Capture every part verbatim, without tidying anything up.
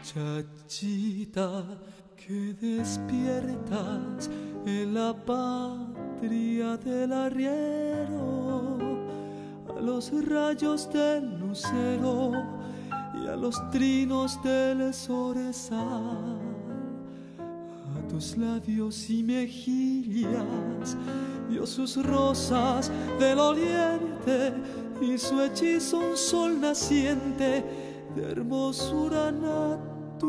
Muchachita que despiertas en la patria del arriero, a los rayos del lucero y a los trinos del zorzal, a tus labios y mejillas dio sus rosas del oriente y su hechizo un sol naciente de hermosura natural.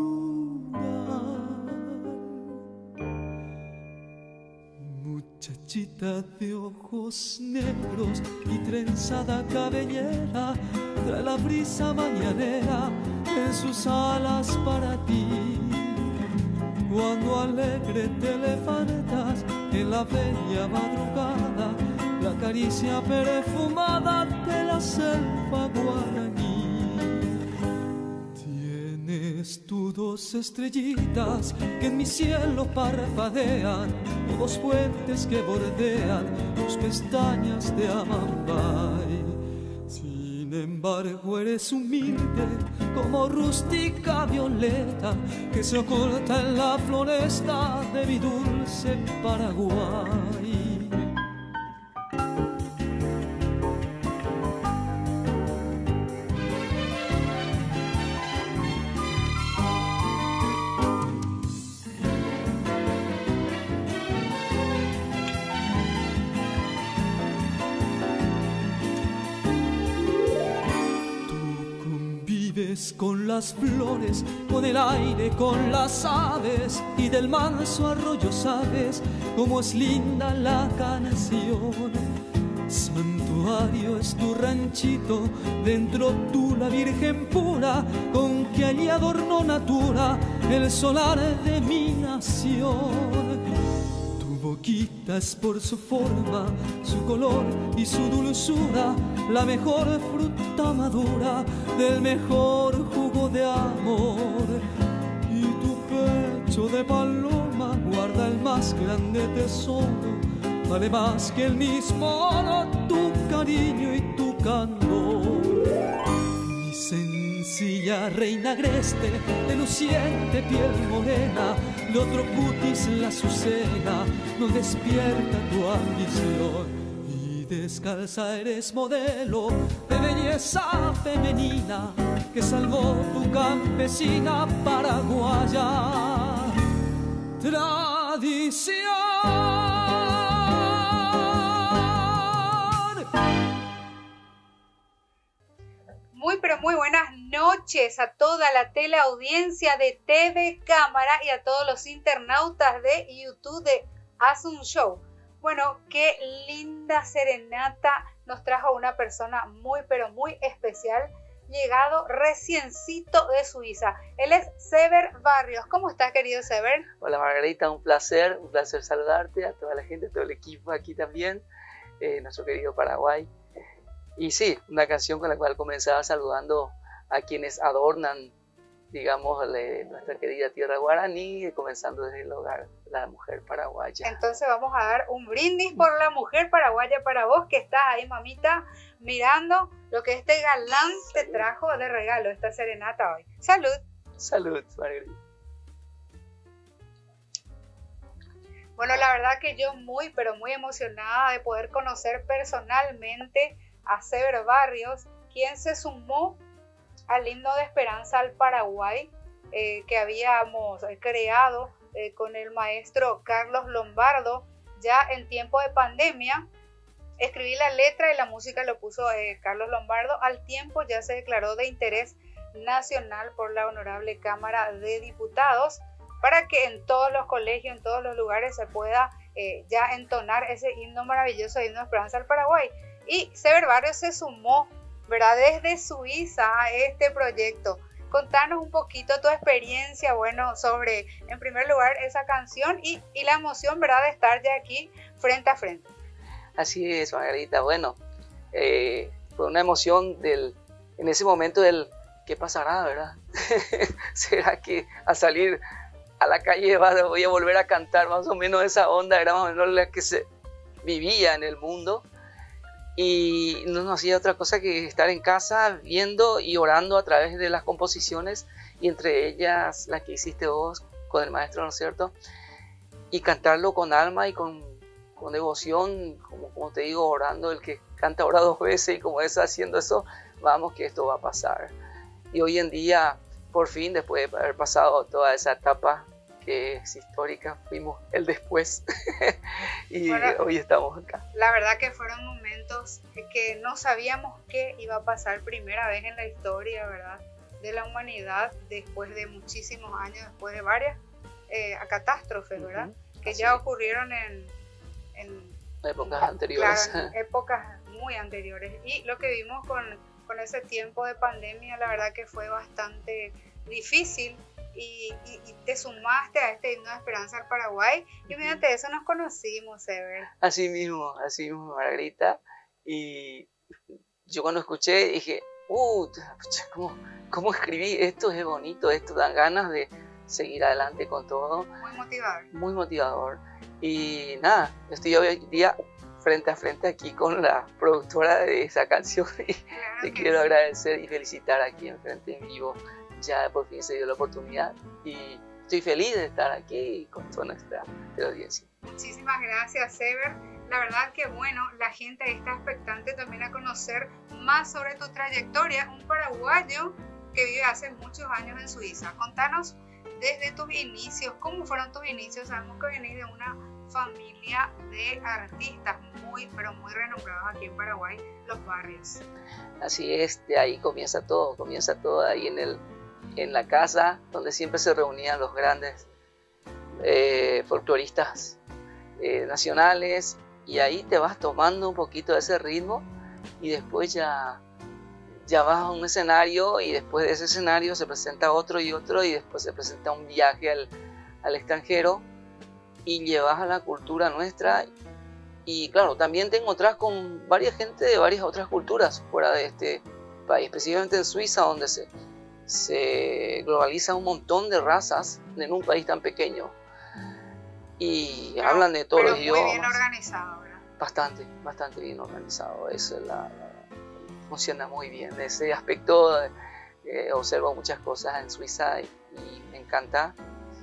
Muchachita de ojos negros y trenzada cabellera, trae la brisa mañanera en sus alas para ti. Cuando alegre te levantas en la bella madrugada, la caricia perfumada de la selva guaraní. Tienes tú dos estrellitas que en mi cielo parpadean, o dos puentes que bordean tus pestañas de Amambay. Sin embargo eres humilde como rústica violeta que se oculta en la floresta de mi dulce Paraguay. Con las flores, con el aire, con las aves, y del manso arroyo sabes cómo es linda la canción. Santuario es tu ranchito, dentro tú la virgen pura, con que allí adornó natura el solar de mi nación. Boquita es por su forma, su color y su dulzura la mejor fruta madura del mejor jugo de amor. Y tu pecho de paloma guarda el más grande tesoro, vale más que el mismo oro tu cariño y tu candor. Mi sencilla reina agreste, de luciente piel morena, de otro cutis la azucena, no despierta tu ambición. Y descalza eres modelo de belleza femenina que salvó tu campesina paraguaya. Tradición. Muy pero muy buenas noches a toda la teleaudiencia de T V Cámara y a todos los internautas de YouTube de Haz un Show. Bueno, qué linda serenata nos trajo una persona muy pero muy especial, llegado reciencito de Suiza. Él es Sever Barrios. ¿Cómo estás, querido Sever? Hola Margarita, un placer, un placer saludarte, a toda la gente, a todo el equipo aquí también, eh, nuestro querido Paraguay. Y sí, una canción con la cual comenzaba saludando a quienes adornan, digamos, le, nuestra querida tierra guaraní, comenzando desde el hogar, la mujer paraguaya. Entonces vamos a dar un brindis por la mujer paraguaya para vos, que estás ahí, mamita, mirando lo que este galán te trajo de regalo, esta serenata hoy. ¡Salud! Salud, Margarita. Bueno, la verdad que yo muy, pero muy emocionada de poder conocer personalmente a Sever Barrios, quien se sumó al himno de esperanza al Paraguay eh, que habíamos eh, creado eh, con el maestro Carlos Lombardo ya en tiempo de pandemia. Escribí la letra y la música lo puso eh, Carlos Lombardo. Al tiempo ya se declaró de interés nacional por la Honorable Cámara de Diputados para que en todos los colegios, en todos los lugares se pueda eh, ya entonar ese himno maravilloso, himno de esperanza al Paraguay. Y Sever Barrios se sumó, ¿verdad?, desde Suiza a este proyecto. Contanos un poquito tu experiencia, bueno, sobre, en primer lugar, esa canción y, y la emoción, ¿verdad?, de estar ya aquí frente a frente. Así es, Margarita. Bueno, eh, fue una emoción del, en ese momento del ¿qué pasará, verdad? ¿Será que al salir a la calle voy a volver a cantar? Más o menos esa onda era más o menos la que se vivía en el mundo. Y no nos hacía otra cosa que estar en casa viendo y orando a través de las composiciones y entre ellas la que hiciste vos con el maestro, ¿no es cierto? Y cantarlo con alma y con, con devoción, como, como te digo, orando. El que canta ora dos veces, y como es haciendo eso, vamos que esto va a pasar. Y hoy en día, por fin, después de haber pasado toda esa etapa que es histórica, fuimos el después y bueno, hoy estamos acá. La verdad que fueron momentos que no sabíamos qué iba a pasar, primera vez en la historia, ¿verdad?, de la humanidad, después de muchísimos años, después de varias eh, catástrofes, ¿verdad? Uh-huh. Que Así ya es. ocurrieron en, en épocas anteriores. Claro, en épocas muy anteriores. Y lo que vimos con, con ese tiempo de pandemia, la verdad que fue bastante difícil. Y, y, y te sumaste a este himno de esperanza al Paraguay, y mediante eso nos conocimos, Ever. Así mismo, así mismo, Margarita. Y yo cuando escuché dije, uh, ¿cómo, cómo escribí esto? Es bonito, esto dan ganas de seguir adelante con todo. Muy motivador. Muy motivador. Y nada, estoy hoy día frente a frente aquí con la productora de esa canción, y claro te quiero sí. agradecer y felicitar aquí en frente en vivo. Ya por fin se dio la oportunidad y estoy feliz de estar aquí con toda nuestra audiencia. Muchísimas gracias, Ever. La verdad que bueno, la gente está expectante también a conocer más sobre tu trayectoria, un paraguayo que vive hace muchos años en Suiza. Contanos desde tus inicios, ¿cómo fueron tus inicios? Sabemos que venís de una familia de artistas muy, pero muy renombrados aquí en Paraguay, Los Barrios. Así es, de ahí comienza todo, comienza todo ahí en el en la casa donde siempre se reunían los grandes eh, folcloristas eh, nacionales, y ahí te vas tomando un poquito de ese ritmo, y después ya, ya vas a un escenario, y después de ese escenario se presenta otro y otro, y después se presenta un viaje al, al extranjero, y llevas a la cultura nuestra. Y claro, también tengo atrás con varias gente de varias otras culturas fuera de este país, específicamente en Suiza, donde se se globaliza un montón de razas en un país tan pequeño, y pero, hablan de todos pero los idiomas. Muy bien organizado, ¿verdad? Bastante, bastante bien organizado. Eso la, la, funciona muy bien. Ese aspecto eh, observo muchas cosas en Suiza y, y me encanta.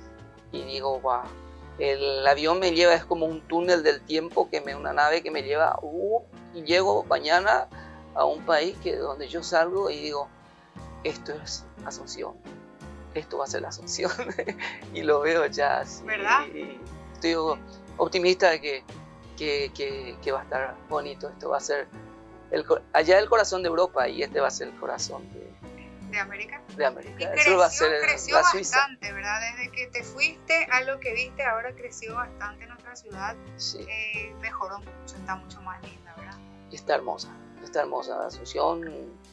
Y digo, wow, el avión me lleva, es como un túnel del tiempo, que me, una nave que me lleva, uh, y llego mañana a un país que donde yo salgo y digo, esto es Asunción, esto va a ser la Asunción. Y lo veo ya así, ¿verdad? Y estoy optimista de que, que, que, que va a estar bonito. Esto va a ser el, allá el corazón de Europa, y este va a ser el corazón de, ¿De América? De América. Y Eso creció, va a ser creció la bastante, Suiza. ¿verdad? Desde que te fuiste a lo que viste, ahora creció bastante nuestra ciudad. Sí. Eh, mejoró mucho, está mucho más linda, ¿verdad? Está hermosa, está hermosa la Asunción,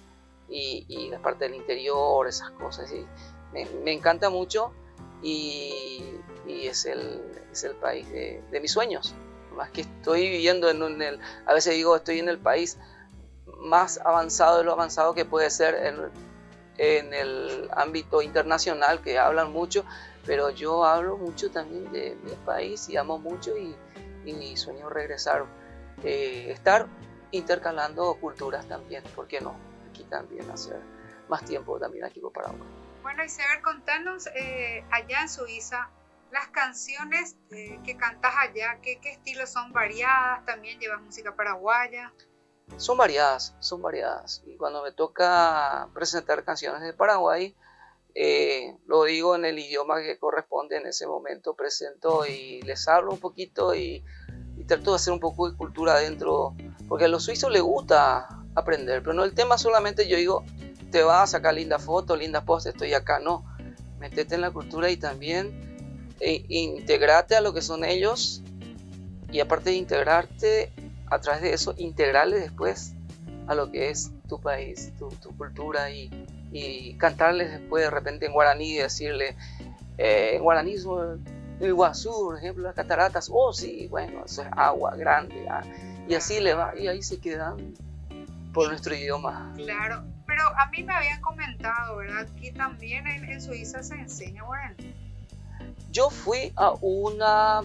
y, y la parte del interior, esas cosas. Y me, me encanta mucho, y, y es, el, es el país de, de mis sueños. Más que estoy viviendo en, un, en el, a veces digo, estoy en el país más avanzado de lo avanzado que puede ser en, en el ámbito internacional, que hablan mucho, pero yo hablo mucho también de mi país y amo mucho, y, y sueño regresar, eh, estar intercalando culturas también, ¿por qué no? Aquí también hacer más tiempo también aquí por Paraguay. Bueno, Isever, contanos eh, allá en Suiza, las canciones eh, que cantas allá, ¿qué, qué estilos son? ¿Variadas? ¿También llevas música paraguaya? Son variadas, son variadas. Y cuando me toca presentar canciones de Paraguay, eh, lo digo en el idioma que corresponde en ese momento, presento y les hablo un poquito, y, y trato de hacer un poco de cultura adentro, porque a los suizos les gusta aprender, pero no el tema solamente, yo digo, te vas a sacar linda foto, linda post, estoy acá, no. Metete en la cultura y también eh, integrate a lo que son ellos, y aparte de integrarte, a través de eso, integrarle después a lo que es tu país, tu, tu cultura, y, y cantarles después de repente en guaraní, y decirle, eh, en guaraní, el Iguazú, por ejemplo, las cataratas, oh sí, bueno, eso es agua grande, ah, y así le va, y ahí se quedan por nuestro idioma. Claro, pero a mí me habían comentado, ¿verdad? Que también en, en Suiza se enseña guaraní. Yo fui a una,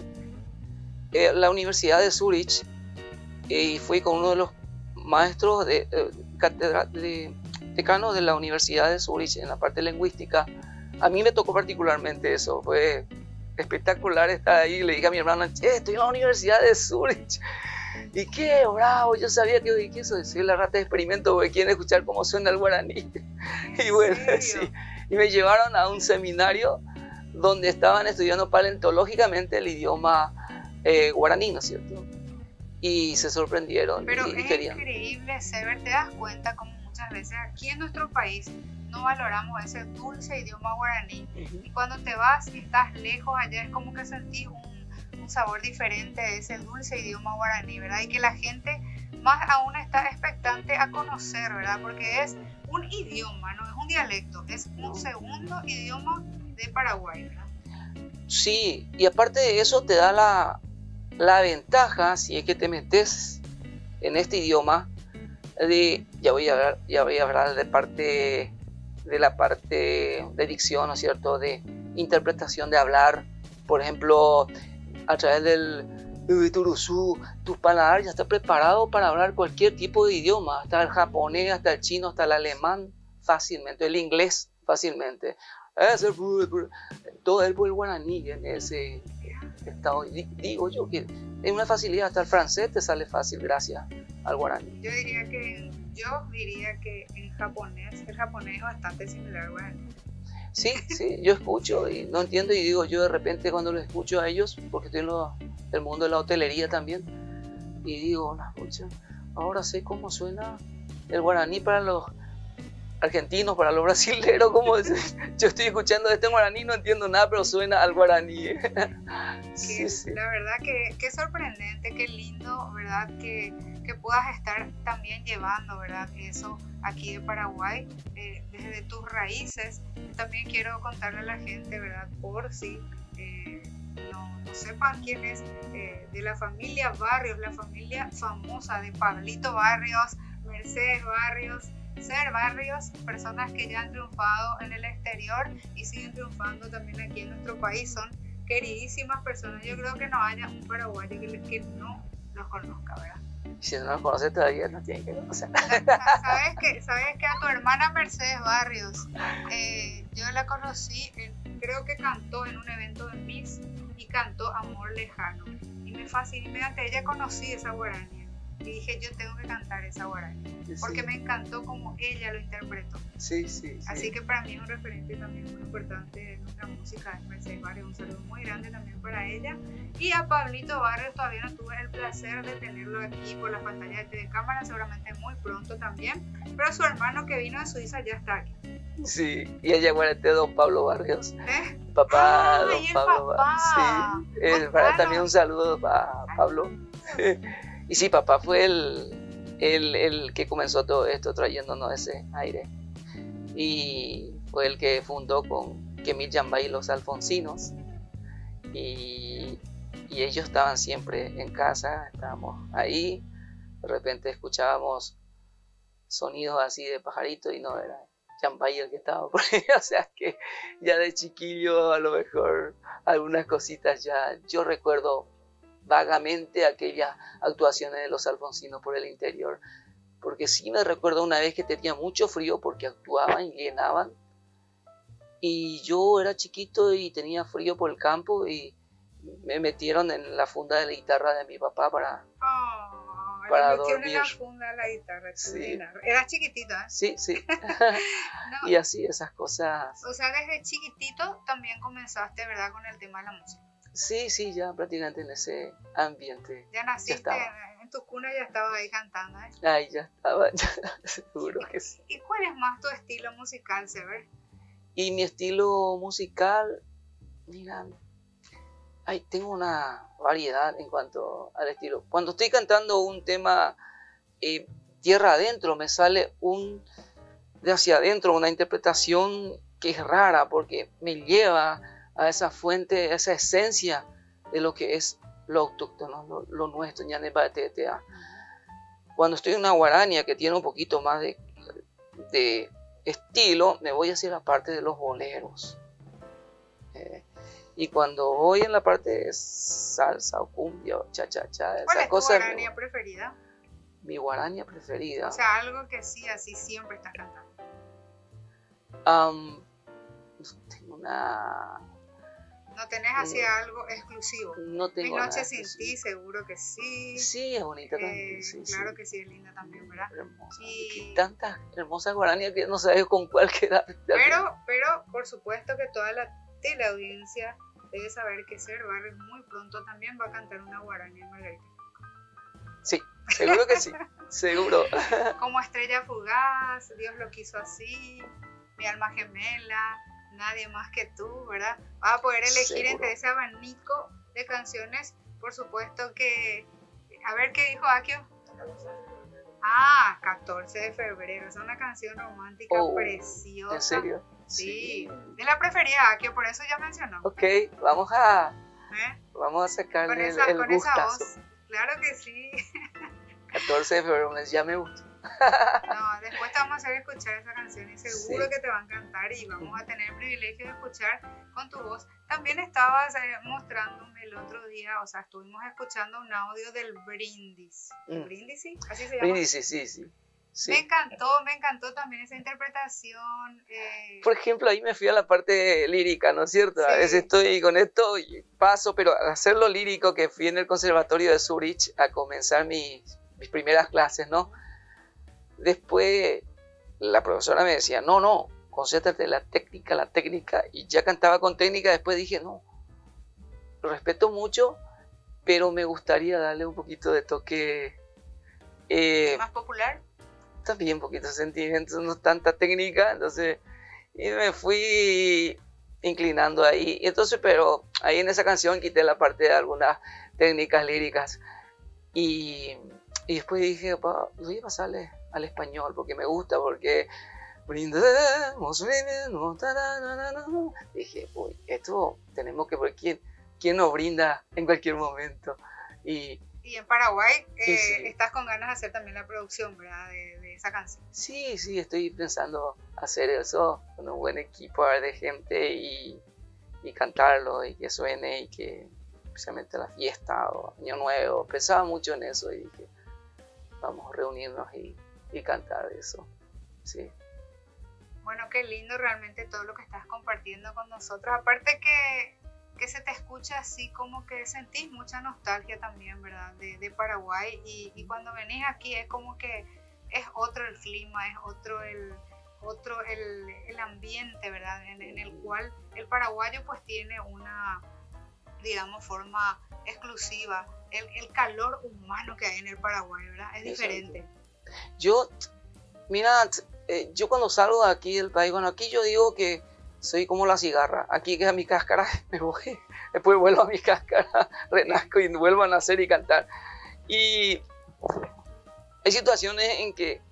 eh, la Universidad de Zurich, y fui con uno de los maestros de, eh, catedra, de decano de la Universidad de Zurich en la parte lingüística, a mí me tocó particularmente eso, fue espectacular estar ahí. Le dije a mi hermano, che, estoy en la Universidad de Zurich. ¿Y qué? Bravo, yo sabía que, que eso, soy la rata de experimento porque quieren escuchar cómo suena el guaraní. Y bueno, sí. Y me llevaron a un seminario donde estaban estudiando paleontológicamente el idioma eh, guaraní, ¿no es cierto? Y se sorprendieron. Pero y, y es querían. increíble, Sever, te das cuenta como muchas veces aquí en nuestro país no valoramos ese dulce idioma guaraní. Uh-huh. Y cuando te vas, estás lejos allá, es como que sentís un, un sabor diferente de ese dulce idioma guaraní, ¿verdad? Y que la gente más aún está expectante a conocer, ¿verdad? Porque es un idioma, no es un dialecto, es un segundo idioma de Paraguay, ¿verdad? Sí, y aparte de eso te da la, la ventaja, si es que te metes en este idioma, de, ya voy a hablar, ya voy a hablar de parte de la parte de dicción, ¿no es cierto? De interpretación de hablar, por ejemplo, a través del Turuzú, tu paladar ya está preparado para hablar cualquier tipo de idioma, hasta el japonés, hasta el chino, hasta el alemán, fácilmente, el inglés, fácilmente. Todo el, el guaraní en ese estado. Digo yo que es una facilidad, hasta el francés te sale fácil gracias al guaraní. Yo diría que, yo diría que en japonés, el japonés es bastante similar al guaraní. Sí, sí, yo escucho y no entiendo y digo yo de repente cuando lo escucho a ellos, porque estoy en lo, el mundo de la hotelería también, y digo, no, escucha, ahora sé cómo suena el guaraní para los argentinos, para los brasileños, como yo estoy escuchando este guaraní, no entiendo nada, pero suena al guaraní. Sí, sí. La verdad que qué sorprendente, qué lindo, ¿verdad? Que, que puedas estar también llevando, ¿verdad? Eso aquí de Paraguay, eh, desde tus raíces. También quiero contarle a la gente, ¿verdad? Por si eh, no, no sepan quién es, eh, de la familia Barrios, la familia famosa de Pablito Barrios, Mercedes Barrios, Ser Barrios, personas que ya han triunfado en el exterior y siguen triunfando también aquí en nuestro país, son queridísimas personas. Yo creo que no haya un paraguayo que, que no los conozca, ¿verdad? Si no los conoce todavía, no tienen que conocer. ¿Sabes que, sabes que a tu hermana Mercedes Barrios, eh, yo la conocí, eh, creo que cantó en un evento de Miss y cantó Amor Lejano. Y me fascinó, mediante ella conocí esa guaraní. Y dije, yo tengo que cantar esa guaraní, porque sí, me encantó como ella lo interpretó. Sí, sí, sí. Así que para mí es un referente también muy importante de nuestra música, de Mercedes Barrios. Un saludo muy grande también para ella. Y a Pablito Barrios todavía no tuve el placer de tenerlo aquí por la pantalla de cámara, seguramente muy pronto también. Pero su hermano que vino de Suiza ya está aquí. Sí, y ella guarete don Pablo Barrios. ¿Eh? Papá, ah, don Pablo Barrios. Sí, eh, para también un saludo para Pablo. Y sí, papá fue el, el, el que comenzó todo esto trayéndonos ese aire. Y fue el que fundó con Kemil Yambay los Alfonsinos. Y, y ellos estaban siempre en casa, estábamos ahí. De repente escuchábamos sonidos así de pajarito y no era Yambay el que estaba por ahí. O sea que ya de chiquillo a lo mejor algunas cositas ya yo recuerdo vagamente aquellas actuaciones de los Alfonsinos por el interior, porque sí me recuerdo una vez que tenía mucho frío porque actuaban y llenaban y yo era chiquito y tenía frío por el campo y me metieron en la funda de la guitarra de mi papá para, oh, para me dormir. en la funda de la guitarra, sí. Eras chiquitita, ¿eh? Sí, sí. No. Y así esas cosas. O sea, desde chiquitito también comenzaste, ¿verdad?, con el tema de la música. Sí, sí, ya prácticamente en ese ambiente. Ya naciste, ya en tu cuna ya estaba ahí cantando, ¿eh? Ay, ya estaba, ya, seguro que sí. ¿Y cuál es más tu estilo musical, Sever? Y mi estilo musical, mira, ay, tengo una variedad en cuanto al estilo. Cuando estoy cantando un tema eh, tierra adentro, me sale un de hacia adentro, una interpretación que es rara porque me lleva a esa fuente, a esa esencia de lo que es lo autóctono, lo, lo nuestro, Cuando estoy en una guaraña que tiene un poquito más de, de estilo, me voy hacia la parte de los boleros. Eh, y cuando voy en la parte de salsa o cumbia o cha-cha-cha, ¿cuál es tu guaraña preferida? Mi guaraña preferida. O sea, algo que sí, así siempre estás cantando. Um, no tengo una... No tenés así no, algo exclusivo. No tengo Mi noche nada sin exclusivo. ti, seguro que sí. Sí, es bonita Eh, también. Sí, claro sí. que sí, es linda también, ¿verdad? Hermosa. Y... Y tantas hermosas guaranías que no sabes con cuál quedar. Pero, pero, por supuesto que toda la teleaudiencia debe saber que Ser Barrios muy pronto también va a cantar una guarania en Margarita. Sí, seguro que sí, seguro. Como Estrella Fugaz, Dios lo quiso así, Mi alma gemela, Nadie más que tú, ¿verdad? Vas a poder elegir Seguro. entre ese abanico de canciones. Por supuesto que... A ver, ¿qué dijo Akio? Ah, catorce de febrero. Es una canción romántica Oh, preciosa. ¿En serio? Sí. Es la preferida, Akio, por eso ya mencionó. Ok, vamos a, ¿Eh? vamos a Con, sacarle esa, el, el con esa gustazo. voz. Claro que sí. catorce de febrero, mes, ya me gusta. No, después te vamos a hacer escuchar esa canción y seguro Sí. que te va a encantar y vamos a tener el privilegio de escuchar con tu voz. También estabas eh, mostrándome el otro día, o sea, estuvimos escuchando un audio del Brindis. Mm. ¿Brindisi? Así se llama. Brindis, sí, sí, sí. Sí. Me encantó, me encantó también esa interpretación. Eh, Por ejemplo, ahí me fui a la parte lírica, ¿no es cierto? A Sí. veces estoy con esto y paso, pero al hacerlo lírico, que fui en el Conservatorio de Zurich a comenzar mis, mis primeras clases, ¿no? Después la profesora me decía, no, no, concéntrate en la técnica, la técnica, y ya cantaba con técnica. Después dije, no, lo respeto mucho, pero me gustaría darle un poquito de toque, eh, más popular. también un poquito de sentimiento, no tanta técnica. Entonces, y me fui inclinando ahí. Y entonces, pero ahí en esa canción quité la parte de algunas técnicas líricas. Y, y después dije, "Pa, voy a pasarle al español porque me gusta, porque brindemos, brindemos, tararara". Dije, uy, esto tenemos que ver quién, quién nos brinda en cualquier momento. Y Y en Paraguay eh, Sí, sí. estás con ganas de hacer también la producción, ¿verdad? De, de esa canción. sí, sí, estoy pensando hacer eso con un buen equipo de gente y, y cantarlo y que suene y que especialmente la fiesta o Año Nuevo. Pensaba mucho en eso y dije, vamos a reunirnos y, y cantar eso. Sí. Bueno, qué lindo realmente todo lo que estás compartiendo con nosotros. Aparte que, que se te escucha así como que sentís mucha nostalgia también, ¿verdad? De, de Paraguay. Y, y cuando venís aquí es como que es otro el clima, es otro el, otro el, el ambiente, ¿verdad? En, en el cual el paraguayo pues tiene una, digamos, forma exclusiva. El, el calor humano que hay en el Paraguay, ¿verdad? Es diferente. Yo, mira, eh, yo cuando salgo de aquí del país, bueno, aquí yo digo que soy como la cigarra. Aquí queda mi cáscara, me voy, después vuelvo a mi cáscara, renazco y vuelvo a nacer y cantar. Y hay situaciones en que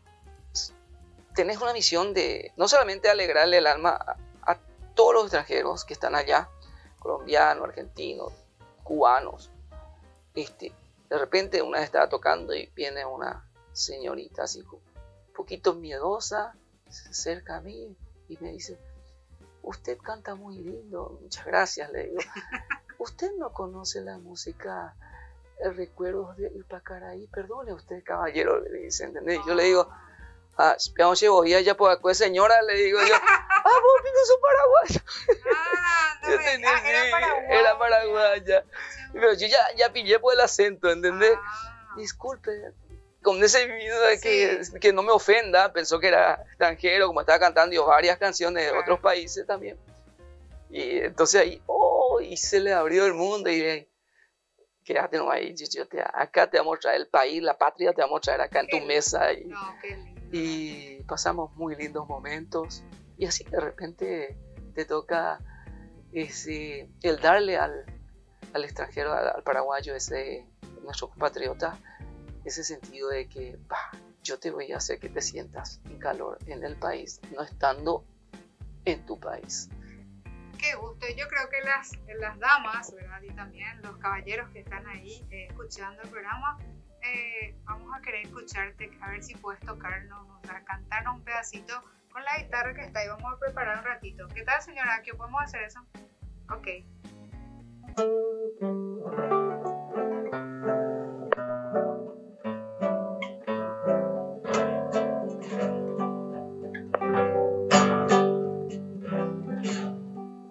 tenés una misión de no solamente alegrarle el alma a, a todos los extranjeros que están allá, colombianos, argentinos, cubanos. Este, de repente una vez estaba tocando y viene una señorita así un poquito miedosa, se acerca a mí y me dice, usted canta muy lindo, muchas gracias, le digo. ¿Usted no conoce la música el Recuerdos del Pacaraí? Perdone usted, caballero, le dice, ¿entendés? Yo le digo, ah, esperamos llevo ya ya por acá, señora, le digo yo, ah, vos vino su paraguayo. Ah, no Yo me- tenía, ah, era sí, paraguaya. era paraguaya. Pero yo ya, ya pillé por el acento, ¿entendés? Ah, Disculpe, con ese miedo de que, que no me ofenda, pensó que era extranjero, como estaba cantando yo varias canciones de Claro. otros países también. Y entonces ahí, oh, y se le abrió el mundo y ahí, quédate nomás ahí, yo, yo te, acá te vamos a traer el país, la patria te vamos a traer acá en Qué tu lindo. mesa. Y, no, qué lindo. y pasamos muy lindos momentos. Y así de repente te toca ese, el darle al, al extranjero, al, al paraguayo, ese, nuestro compatriota, ese sentido de que bah, yo te voy a hacer que te sientas en calor en el país, no estando en tu país. Qué gusto. Yo creo que las, las damas, ¿verdad? Y también los caballeros que están ahí eh, escuchando el programa, eh, vamos a querer escucharte, a ver si puedes tocarnos, o sea, cantarnos un pedacito con la guitarra que está ahí. Vamos a preparar un ratito. ¿Qué tal, señora? ¿Qué podemos hacer eso? Ok.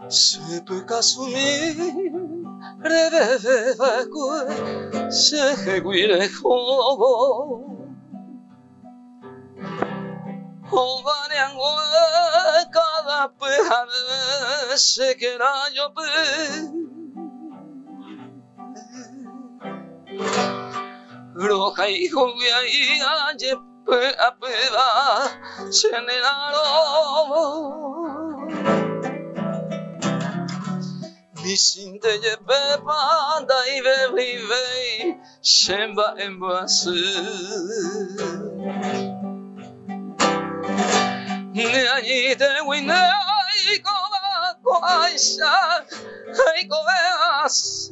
Se peut qu'assumir, rêver vague, se reguire como. O variango cada pejare se queda yo pe. Roja y jovia y aye pe a peda se nenaro. Misinte je pe panda y bebive shemba embase. Ne allí te wina y coba coaisha y cobeas.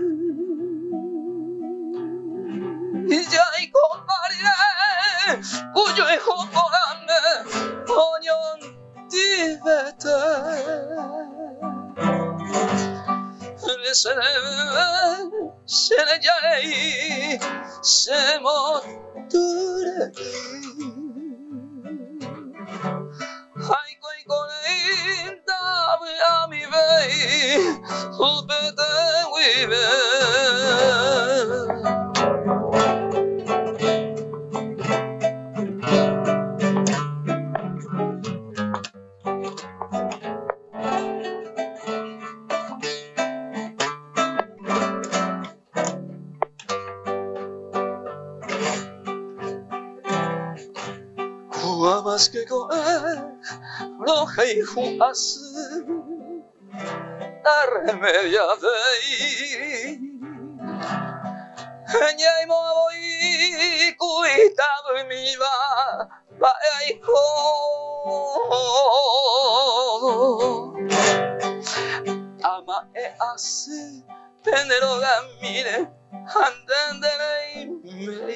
Ya y comparire cuyo hijo corame oñón divete. Se le se le llai se moture. Ay, coi colinda a mi vei, upete vive. Más que comer, roja y juas, la remedia de ella y movo y cuitado y mi va, va y co. Ama e así, tenero gamine, anden de me.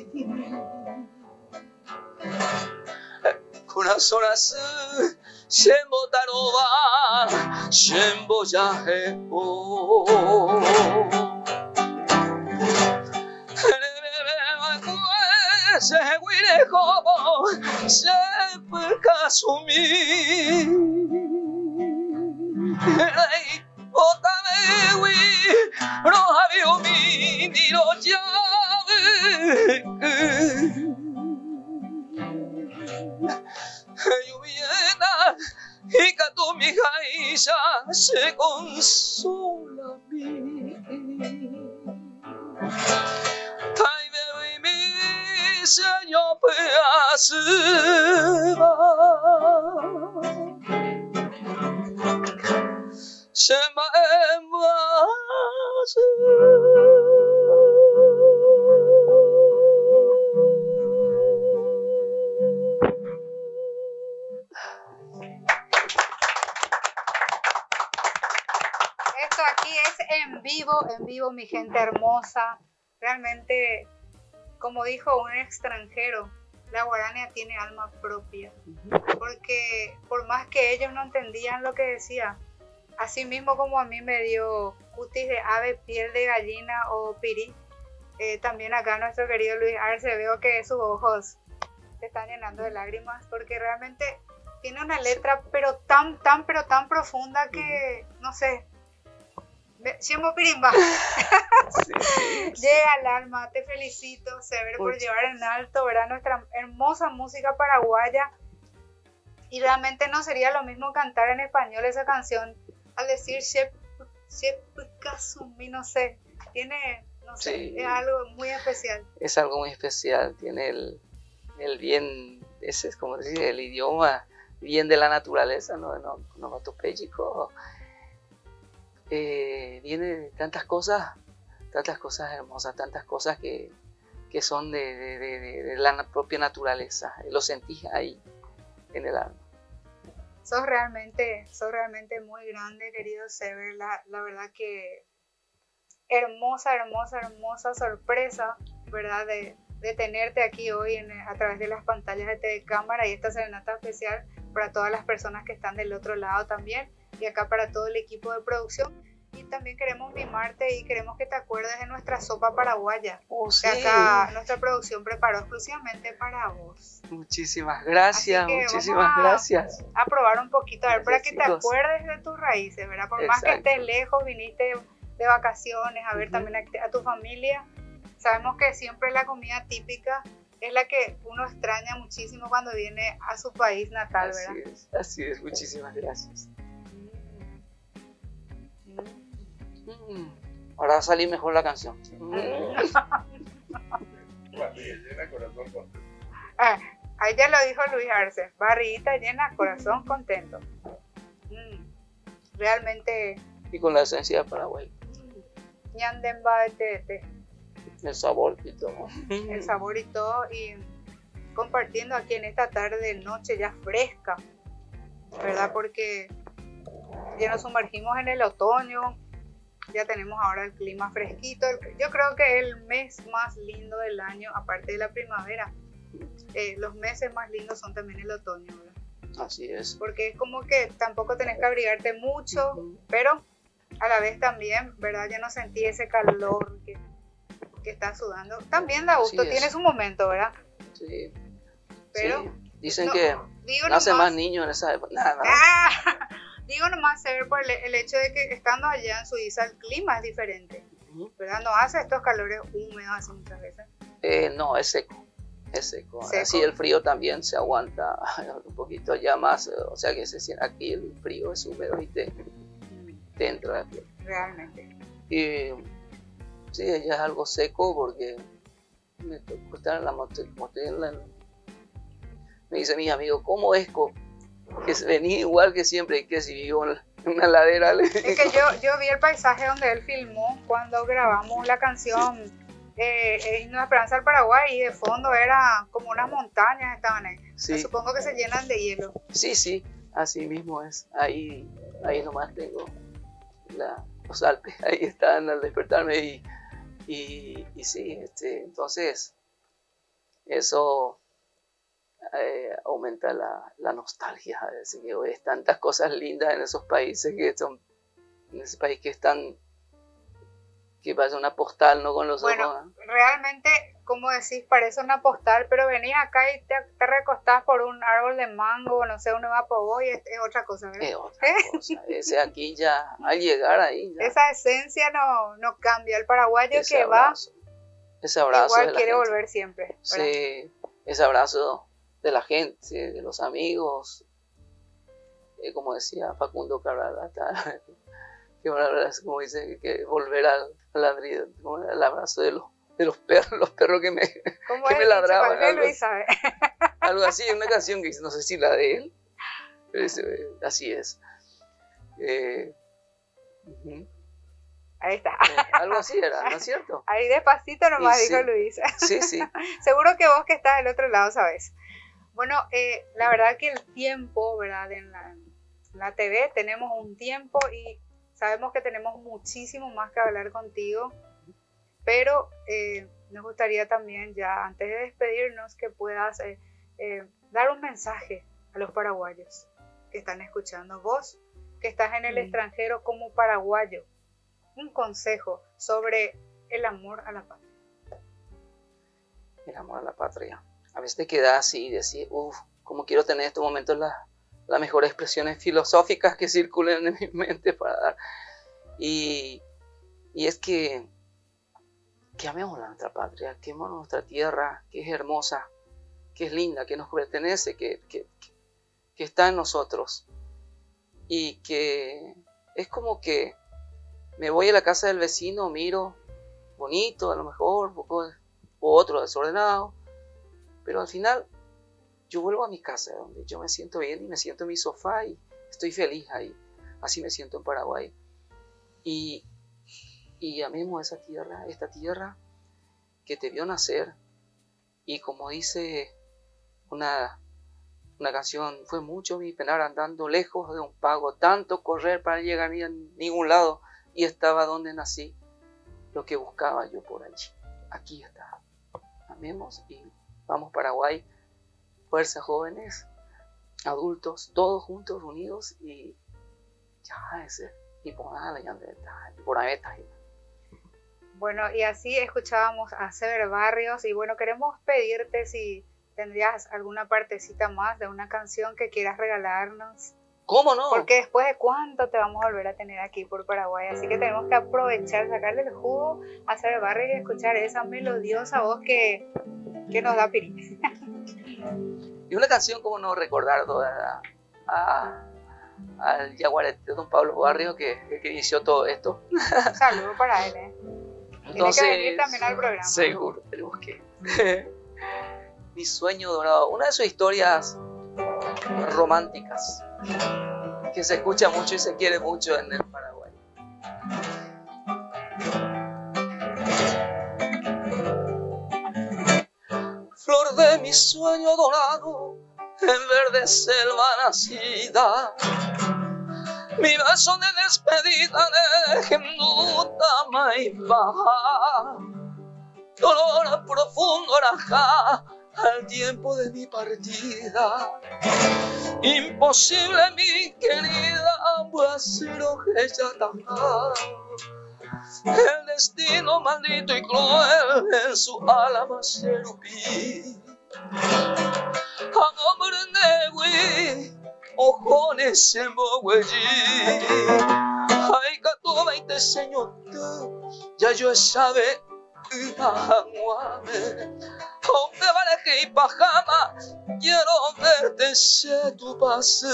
Corazonas Shembo taroba Shembo yahe o Se guire como Se kasumi Otame wi Roja biumi Niro llave Lluviena y que tu mi hija se consola a mí. Ay, bebé, mi señor peaseba. Se me envase. Aquí es en vivo, en vivo, mi gente hermosa. Realmente, como dijo un extranjero, la guarania tiene alma propia. Porque por más que ellos no entendían lo que decía, así mismo como a mí me dio cutis de ave, piel de gallina o pirí, eh, también acá nuestro querido Luis Arce, veo que sus ojos se están llenando de lágrimas, porque realmente tiene una letra pero tan, tan, pero tan profunda que, no sé, Shembo Pirimba. Sí, sí, sí. Llega al alma. Te felicito, Sever, por llevar en alto, ¿verdad?, nuestra hermosa música paraguaya. Y realmente no sería lo mismo cantar en español esa canción al decir Shep, Shep Kasumi, no sé. Tiene, no sé, sí, es algo muy especial. Es algo muy especial. Tiene el, el bien, ese es como decir, el idioma bien de la naturaleza, no, no, no onomatopéyico. Eh, viene de tantas cosas, tantas cosas hermosas, tantas cosas que, que son de, de, de, de la propia naturaleza. Lo sentís ahí en el alma. Sos realmente, sos realmente muy grande, querido Sever. La, la verdad que hermosa, hermosa, hermosa sorpresa, ¿verdad?, de, de tenerte aquí hoy en, a través de las pantallas de T V Cámara, y esta serenata especial para todas las personas que están del otro lado también, y acá para todo el equipo de producción. Y también queremos mimarte y queremos que te acuerdes de nuestra sopa paraguaya. Oh, sí. Que acá nuestra producción preparó exclusivamente para vos. Muchísimas gracias, muchísimas a, gracias. A probar un poquito, a ver, Gracias, para que chicos. te acuerdes de tus raíces, ¿verdad? Por Exacto. más que estés lejos, viniste de vacaciones, a ver uh-huh. también a, a tu familia. Sabemos que siempre la comida típica es la que uno extraña muchísimo cuando viene a su país natal, así ¿verdad? Es, así es, muchísimas gracias. Mm. Mm. Ahora salí mejor la canción. Mm. ah, ahí ya lo dijo Luis Arce, barriguita llena, corazón contento. Mm. Realmente. Y con la esencia de Paraguay. Ñandemba de tete. El sabor y todo. El sabor y todo. Y compartiendo aquí en esta tarde, noche ya fresca, ¿verdad? Porque ya nos sumergimos en el otoño, ya tenemos ahora el clima fresquito. Yo creo que el mes más lindo del año, aparte de la primavera, eh, los meses más lindos son también el otoño, ¿verdad? Así es. Porque es como que tampoco tenés que abrigarte mucho, uh-huh. pero a la vez también, ¿verdad? Ya no sentí ese calor que, que está sudando. También da gusto, tiene su momento, ¿verdad? Sí. Pero sí. Dicen no, que nace más niños en esa época. Nada, nada. Ah, digo nomás, Sever, por el, el hecho de que estando allá en Suiza el clima es diferente, uh-huh. ¿verdad? No hace estos calores húmedos así muchas veces. Eh, no, es seco. Es seco. seco. Así el frío también se aguanta un poquito allá más. O sea que se siente aquí el frío es húmedo y te, te entra la piel. Realmente. Y sí, ella es algo seco porque me tocó estar en la motel. Me dice mi amigo, ¿cómo es que venía igual que siempre y que si vivo en una ladera? Es que yo, yo vi el paisaje donde él filmó cuando grabamos la canción eh, Himno de Esperanza del Paraguay y de fondo era como unas montañas estaban ahí. Sí. Supongo que se llenan de hielo. Sí, sí, así mismo es. Ahí, ahí nomás tengo la, los Alpes, ahí están al despertarme y, y, y sí, este, entonces eso eh, aumenta la, la nostalgia, es decir, que ves tantas cosas lindas en esos países que son, en ese país que están, que pasa una postal, ¿no? Con los bueno, ojos. Bueno, realmente, como decís, parece una postal, pero venís acá y te, te recostás por un árbol de mango, no sé, un evapobó y es, es otra cosa, ¿verdad? Es otra cosa, ese aquí ya, al llegar ahí ya. Esa esencia no, no cambia, el paraguayo ese que abrazo, va, ese abrazo igual de la quiere gente. volver siempre, ¿verdad? Sí, ese abrazo de la gente, de los amigos, eh, como decía Facundo Cabral, hasta, que como dice, que volver al, al, al abrazo de los, de los perros, los perros que me, que me ladraban. Algo, Luis sabe. Algo así, una canción que no sé si la de él, pero es, así es. Eh, uh-huh. Ahí está. Eh, algo así era, ¿no es cierto? Ahí despacito nomás y dijo sí, Luis. Sí, sí. Seguro que vos que estás del otro lado sabes. Bueno, eh, la verdad que el tiempo, ¿verdad? En la, en la T V tenemos un tiempo y sabemos que tenemos muchísimo más que hablar contigo, pero eh, nos gustaría también ya, antes de despedirnos, que puedas eh, eh, dar un mensaje a los paraguayos que están escuchando. Vos, que estás en el mm. extranjero como paraguayo, un consejo sobre el amor a la patria. El amor a la patria. A veces te quedas así y decís, uff, como quiero tener en estos momentos las las mejores expresiones filosóficas que circulen en mi mente para dar. Y, y es que, que amemos a nuestra patria, que amemos nuestra tierra, que es hermosa, que es linda, que nos pertenece, que, que, que está en nosotros. Y que es como que me voy a la casa del vecino, miro, bonito a lo mejor, o otro desordenado, pero al final yo vuelvo a mi casa, donde yo me siento bien y me siento en mi sofá y estoy feliz ahí. Así me siento en Paraguay. Y, y amemos esa tierra, esta tierra que te vio nacer. Y como dice una, una canción, fue mucho mi penar andando lejos de un pago, tanto correr para llegar a ningún lado, y estaba donde nací, lo que buscaba yo por allí. Aquí está. Amemos y vamos Paraguay. Fuerza, jóvenes, adultos, todos juntos, unidos y ya ese, y por ahí y por ahí está. Bueno, y así escuchábamos a Sever Barrios, y bueno, queremos pedirte si tendrías alguna partecita más de una canción que quieras regalarnos. ¿Cómo no? Porque después de cuánto te vamos a volver a tener aquí por Paraguay, así que tenemos que aprovechar, sacarle el jugo a Sever Barrios y escuchar esa melodiosa voz que, que nos da pirín. Y una canción, como no recordar toda a, al yaguareté de don Pablo Barrios, que, que inició todo esto. Un saludo para él, ¿eh? Entonces, tiene que venir también al programa. Seguro, tenemos que. Mi sueño dorado, una de sus historias románticas, que se escucha mucho y se quiere mucho en el Paraguay. Flor de mi sueño dorado, en verde selva nacida, mi beso de despedida de duda Maipa, dolor profundo arajá al tiempo de mi partida. Imposible, mi querida, pues lo que ya está. El destino maldito y cruel en su alma serupí. Amor negui, ojones en boguellí. Ay, cato veinte señor, ya yo sabe. Donde vale que y pajama, quiero verte se tu pase.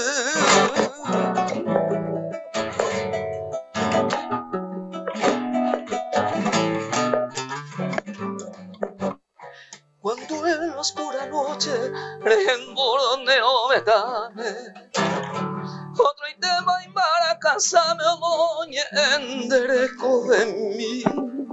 Cuando en la oscura noche rendoneo me dame otro y te va a invar a casa me omoñe en derecho de mí.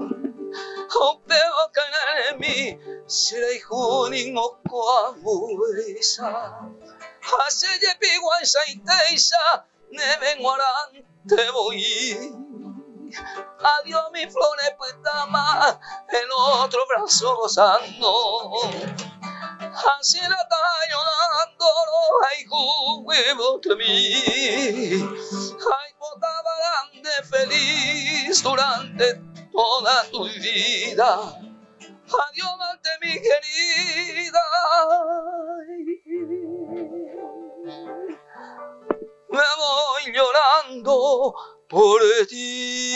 Opeo kanemi sirei hunin okkoa muisa Haseye piguaisa iteisa neven guarante voy. Adiós mi flor petama el otro brazo gozando. Así la está llorando ay huevo de mí. Ay potaba grande feliz durante toda tu vida. Adiós, amante mi querida. Me voy llorando por ti.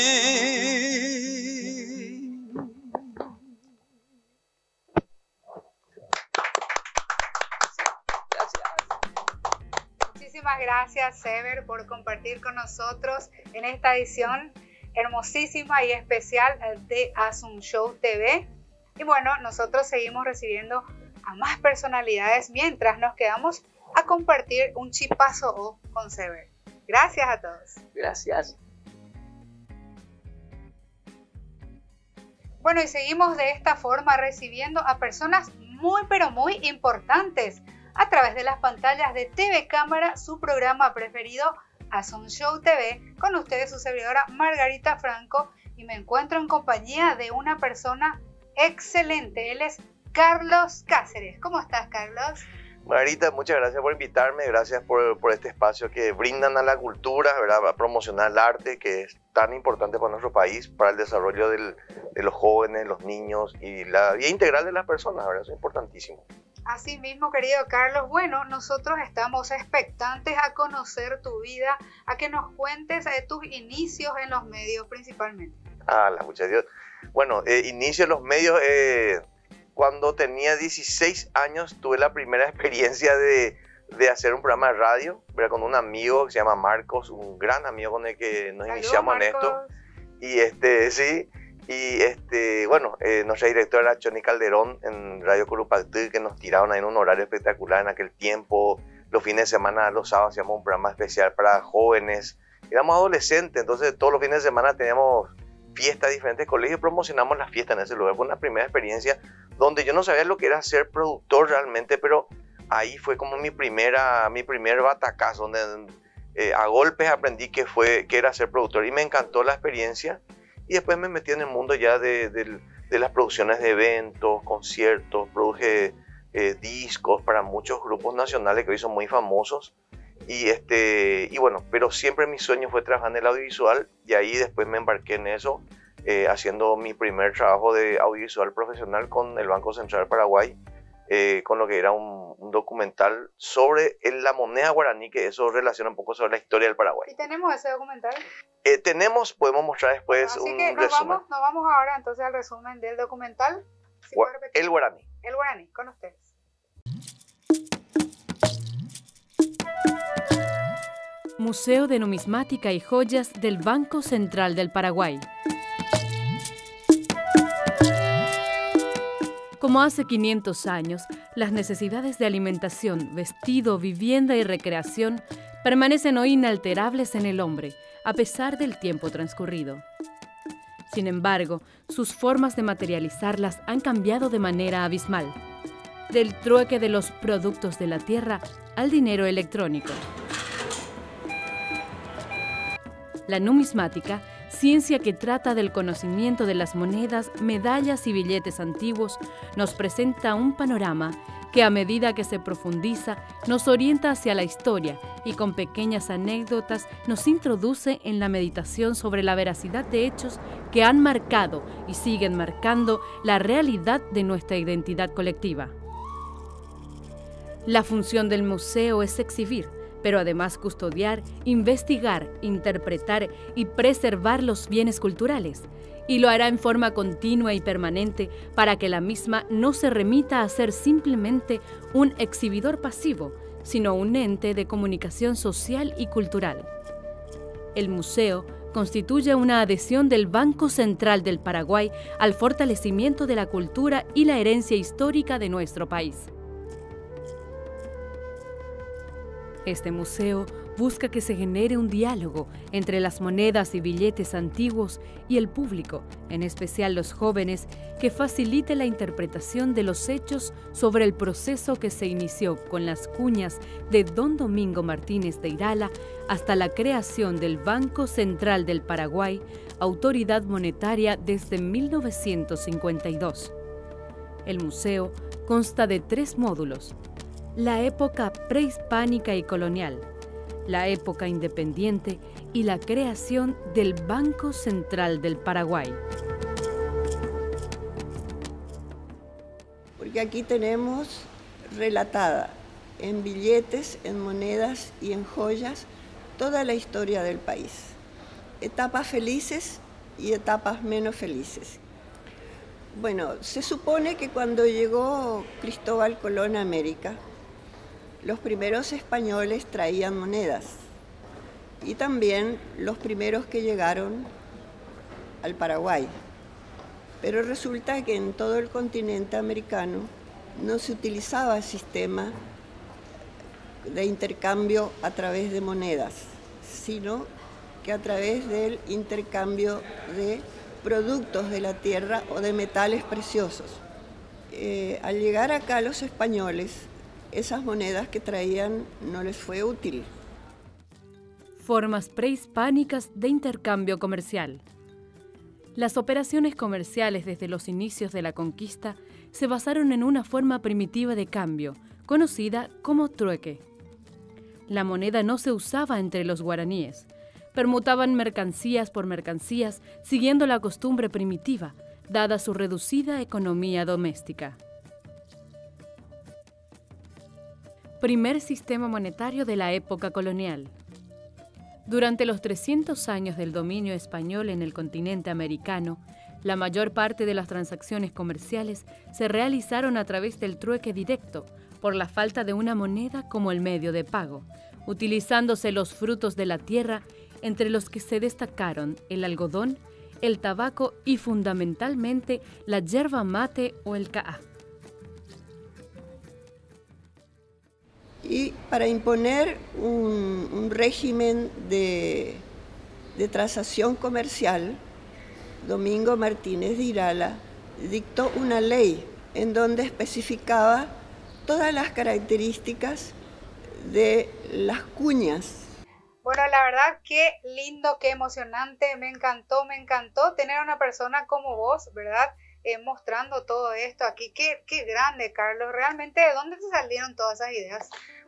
Gracias. Muchísimas gracias, Sever, por compartir con nosotros en esta edición hermosísima y especial de Asun Show T V. Y bueno, nosotros seguimos recibiendo a más personalidades mientras nos quedamos a compartir un chipazo con Sever. Gracias a todos. Gracias. Bueno, y seguimos de esta forma recibiendo a personas muy pero muy importantes a través de las pantallas de T V Cámara, su programa preferido, Asun Show T V, con ustedes su servidora Margarita Franco, y me encuentro en compañía de una persona excelente. Él es Carlos Cáceres. ¿Cómo estás, Carlos? Margarita, muchas gracias por invitarme, gracias por, por este espacio que brindan a la cultura, ¿verdad? A promocionar el arte, que es tan importante para nuestro país, para el desarrollo del, de los jóvenes, los niños y la vida integral de las personas, ¿verdad? Eso es importantísimo. Así mismo, querido Carlos. Bueno, nosotros estamos expectantes a conocer tu vida, a que nos cuentes de tus inicios en los medios principalmente. Ah, la mucha Dios. Bueno, eh, inicio en los medios, eh, cuando tenía dieciséis años tuve la primera experiencia de, de hacer un programa de radio, ¿verdad? Con un amigo que se llama Marcos, un gran amigo con el que nos Saludos, iniciamos Marcos. en esto. Y este, sí, y este, bueno, eh, nuestra directora era Choni Calderón en Radio Curupactí, que nos tiraron ahí en un horario espectacular en aquel tiempo. Los fines de semana, los sábados, hacíamos un programa especial para jóvenes. Éramos adolescentes, entonces todos los fines de semana teníamos fiestas de diferentes colegios, promocionamos las fiestas en ese lugar. Fue una primera experiencia donde yo no sabía lo que era ser productor realmente, pero ahí fue como mi primera, mi primer batacazo, donde eh, a golpes aprendí que, fue, que era ser productor y me encantó la experiencia. Y después me metí en el mundo ya de, de, de las producciones de eventos, conciertos, produje eh, discos para muchos grupos nacionales que hoy son muy famosos. Y, este, y bueno, pero siempre mi sueño fue trabajar en el audiovisual y ahí después me embarqué en eso, eh, haciendo mi primer trabajo de audiovisual profesional con el Banco Central del Paraguay, eh, con lo que era un, un documental sobre el, la moneda guaraní, que eso relaciona un poco sobre la historia del Paraguay. ¿Y tenemos ese documental? Eh, tenemos, podemos mostrar después Así un que nos resumen. Vamos, nos vamos ahora entonces al resumen del documental. ¿Sí Gua el guaraní. El guaraní, con ustedes. Museo de Numismática y Joyas del Banco Central del Paraguay. Como hace quinientos años, las necesidades de alimentación, vestido, vivienda y recreación permanecen hoy inalterables en el hombre, a pesar del tiempo transcurrido. Sin embargo, sus formas de materializarlas han cambiado de manera abismal, del trueque de los productos de la tierra al dinero electrónico. La numismática, ciencia que trata del conocimiento de las monedas, medallas y billetes antiguos, nos presenta un panorama que a medida que se profundiza nos orienta hacia la historia y con pequeñas anécdotas nos introduce en la meditación sobre la veracidad de hechos que han marcado y siguen marcando la realidad de nuestra identidad colectiva. La función del museo es exhibir, pero además custodiar, investigar, interpretar y preservar los bienes culturales, y lo hará en forma continua y permanente para que la misma no se remita a ser simplemente un exhibidor pasivo, sino un ente de comunicación social y cultural. El museo constituye una adhesión del Banco Central del Paraguay al fortalecimiento de la cultura y la herencia histórica de nuestro país. Este museo busca que se genere un diálogo entre las monedas y billetes antiguos y el público, en especial los jóvenes, que facilite la interpretación de los hechos sobre el proceso que se inició con las cuñas de don Domingo Martínez de Irala hasta la creación del Banco Central del Paraguay, autoridad monetaria desde mil novecientos cincuenta y dos. El museo consta de tres módulos: la época prehispánica y colonial, la época independiente y la creación del Banco Central del Paraguay. Porque aquí tenemos relatada en billetes, en monedas y en joyas toda la historia del país. Etapas felices y etapas menos felices. Bueno, se supone que cuando llegó Cristóbal Colón a América, los primeros españoles traían monedas y también los primeros que llegaron al Paraguay. Pero resulta que en todo el continente americano no se utilizaba el sistema de intercambio a través de monedas, sino que a través del intercambio de productos de la tierra o de metales preciosos. Eh, al llegar acá los españoles, esas monedas que traían no les fue útil. Formas prehispánicas de intercambio comercial. Las operaciones comerciales desde los inicios de la conquista se basaron en una forma primitiva de cambio, conocida como trueque. La moneda no se usaba entre los guaraníes. Permutaban mercancías por mercancías, siguiendo la costumbre primitiva, dada su reducida economía doméstica. Primer sistema monetario de la época colonial. Durante los trescientos años del dominio español en el continente americano, la mayor parte de las transacciones comerciales se realizaron a través del trueque directo, por la falta de una moneda como el medio de pago, utilizándose los frutos de la tierra, entre los que se destacaron el algodón, el tabaco y fundamentalmente la yerba mate o el caá. Y para imponer un, un régimen de, de transacción comercial, Domingo Martínez de Irala dictó una ley en donde especificaba todas las características de las cuñas. Bueno, la verdad, qué lindo, qué emocionante, me encantó, me encantó tener a una persona como vos, ¿verdad? Eh, mostrando todo esto aquí. Qué, qué grande, Carlos. Realmente, ¿de dónde te salieron todas esas ideas?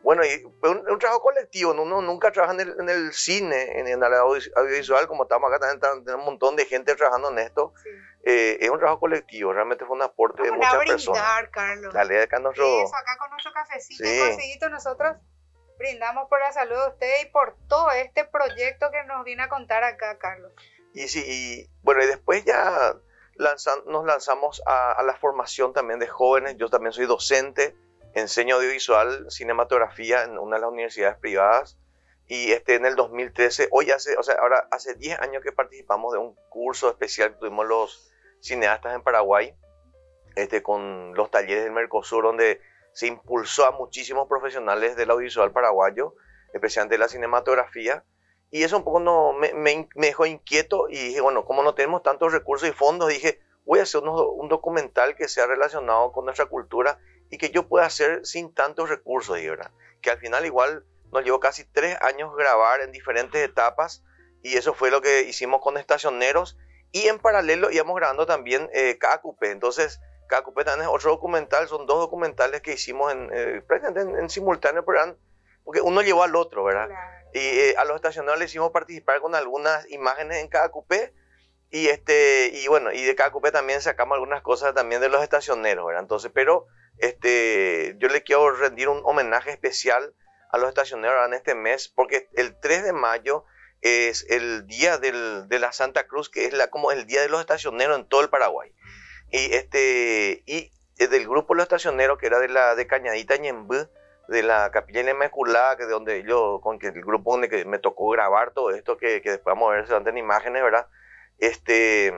Bueno, y un, un trabajo colectivo, uno nunca trabaja en el, en el cine, en, en el audiovisual, como estamos acá, también tenemos un montón de gente trabajando en esto. Sí. Eh, es un trabajo colectivo, realmente fue un aporte Vamos de muchas a brindar, personas. Carlos. Dale, acá nuestro... Eso, acá con nuestro cafecito sí. y cocidito nosotros brindamos por la salud de usted y por todo este proyecto que nos viene a contar acá, Carlos. Y sí, y bueno, y después ya lanzan, nos lanzamos a, a la formación también de jóvenes. Yo también soy docente. Enseño audiovisual, cinematografía en una de las universidades privadas y este, en el dos mil trece, hoy hace, o sea, ahora hace diez años que participamos de un curso especial que tuvimos los cineastas en Paraguay, este, con los talleres del Mercosur, donde se impulsó a muchísimos profesionales del audiovisual paraguayo, especialmente de la cinematografía, y eso un poco no, me, me, me dejó inquieto y dije, bueno, como no tenemos tantos recursos y fondos, dije, voy a hacer unos, un documental que sea relacionado con nuestra cultura y que yo pueda hacer sin tantos recursos, ¿verdad? Que al final igual nos llevó casi tres años grabar en diferentes etapas y eso fue lo que hicimos con Estacioneros y en paralelo íbamos grabando también eh, K Q P. Entonces K Q P también es otro documental, son dos documentales que hicimos en, eh, en, en simultáneo, pero porque uno llevó al otro, ¿verdad? Claro. Y eh, a los Estacioneros les hicimos participar con algunas imágenes en K Q P y, este, y bueno, y de K Q P también sacamos algunas cosas también de los Estacioneros, ¿verdad? Entonces, pero... Este, yo le quiero rendir un homenaje especial a los estacioneros en este mes, porque el tres de mayo es el día del, de la Santa Cruz, que es la, como el día de los estacioneros en todo el Paraguay. Y, este, y del grupo de los estacioneros, que era de, la, de Cañadita Ñembú, de la Capilla Inmaculada, que de donde yo, con que el grupo donde que me tocó grabar todo esto, que, que después vamos a ver, se dan en imágenes, ¿verdad? Este,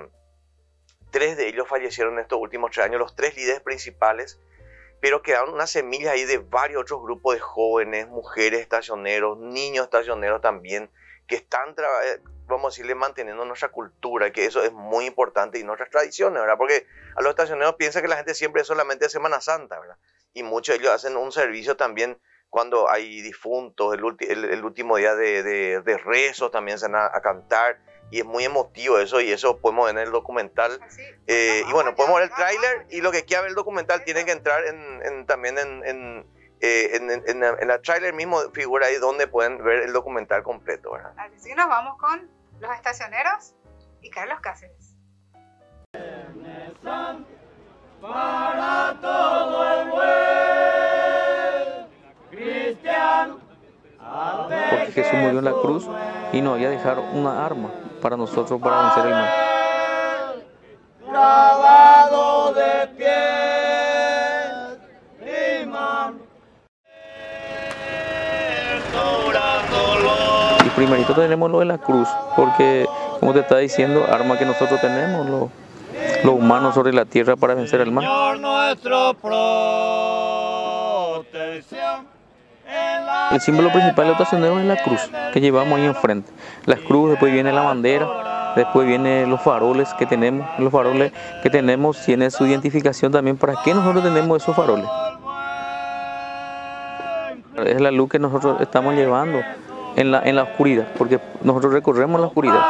tres de ellos fallecieron en estos últimos tres años, los tres líderes principales, pero quedaron unas semillas ahí de varios otros grupos de jóvenes, mujeres estacioneros, niños estacioneros también, que están, vamos a decirle, manteniendo nuestra cultura, que eso es muy importante, y nuestras tradiciones, ¿verdad? Porque a los estacioneros piensa que la gente siempre es solamente de Semana Santa, ¿verdad? Y muchos de ellos hacen un servicio también cuando hay difuntos, el, el, el último día de, de, de rezos también se van a, a cantar, y es muy emotivo eso, y eso podemos ver en el documental. Así, eh, y bueno, podemos ver el tráiler, y lo que quiera ver el documental tiene que entrar en, en, también en, en, eh, en, en, en, en el tráiler mismo figura ahí donde pueden ver el documental completo, ¿verdad? Así nos vamos con los estacioneros y Carlos Cáceres. Para todo el buen cristiano, porque Jesús murió en la cruz y nos había dejado una arma para nosotros para vencer el mal. Grabado de piel y mano. Y primerito tenemos lo de la cruz, porque como te está diciendo, arma que nosotros tenemos, lo, lo humano sobre la tierra para vencer el mal. Señor, nuestro protección. El símbolo principal de los estacioneros es la cruz que llevamos ahí enfrente. La cruz, después viene la bandera, después vienen los faroles que tenemos. Los faroles que tenemos tienen su identificación también. ¿Para qué nosotros tenemos esos faroles? Es la luz que nosotros estamos llevando en la, en la oscuridad, porque nosotros recorremos la oscuridad.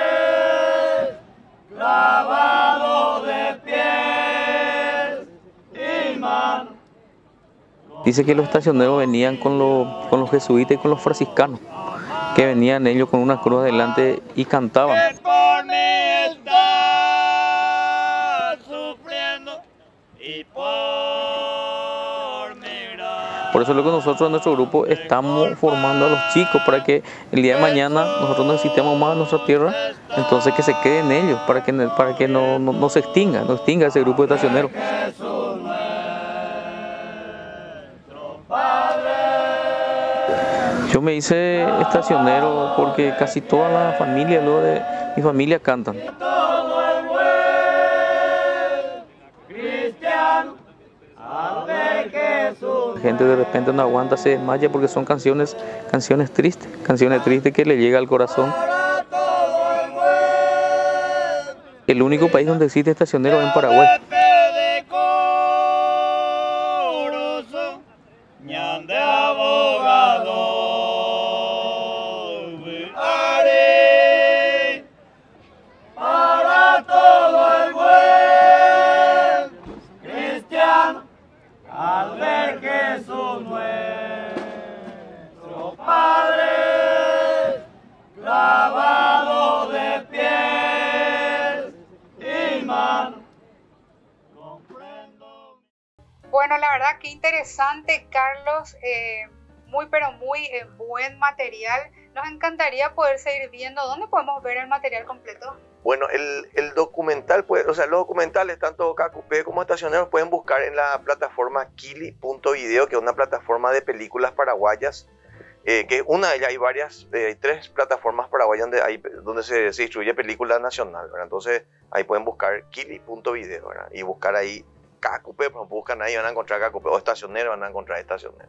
Dice que los estacioneros venían con los, con los jesuitas y con los franciscanos, que venían ellos con una cruz adelante y cantaban. Por eso es lo que nosotros en nuestro grupo estamos formando a los chicos, para que el día de mañana nosotros necesitemos más de nuestra tierra, entonces que se queden ellos, para que, para que no, no, no se extinga, no extinga ese grupo de estacioneros. Yo me hice estacionero porque casi toda la familia, luego de mi familia, cantan. La gente de repente no aguanta, se desmaya porque son canciones, canciones tristes, canciones tristes que le llega al corazón. El único país donde existe estacionero es en Paraguay. interesante, Carlos, eh, muy pero muy eh, buen material. Nos encantaría poder seguir viendo. ¿Dónde podemos ver el material completo? Bueno, el, el documental, puede, o sea, los documentales, tanto K Q P como Estacioneros, pueden buscar en la plataforma Kili punto video, que es una plataforma de películas paraguayas, eh, que una de ellas, hay varias, eh, hay tres plataformas paraguayas donde, hay, donde se, se distribuye película nacional, ¿verdad? Entonces, ahí pueden buscar Kili punto video, ¿verdad? Y buscar ahí K Q P, pues buscan ahí, van a encontrar K Q P, o Estacioneros, van a encontrar Estacioneros.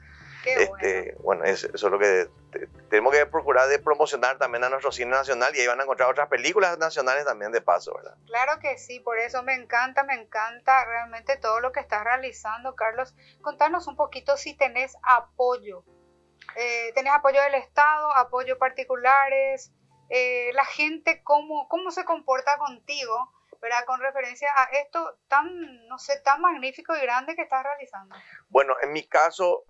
Qué Este, bueno. bueno, es, eso es lo que te, tenemos que procurar de promocionar también a nuestro cine nacional, y ahí van a encontrar otras películas nacionales también de paso, ¿verdad? Claro que sí, por eso me encanta, me encanta realmente todo lo que estás realizando, Carlos. Contanos un poquito si tenés apoyo. Eh, ¿Tenés apoyo del Estado, apoyo particulares? Eh, la gente, ¿cómo, cómo se comporta contigo, ¿verdad? Con referencia a esto tan, no sé, tan magnífico y grande que estás realizando. Bueno, en mi caso,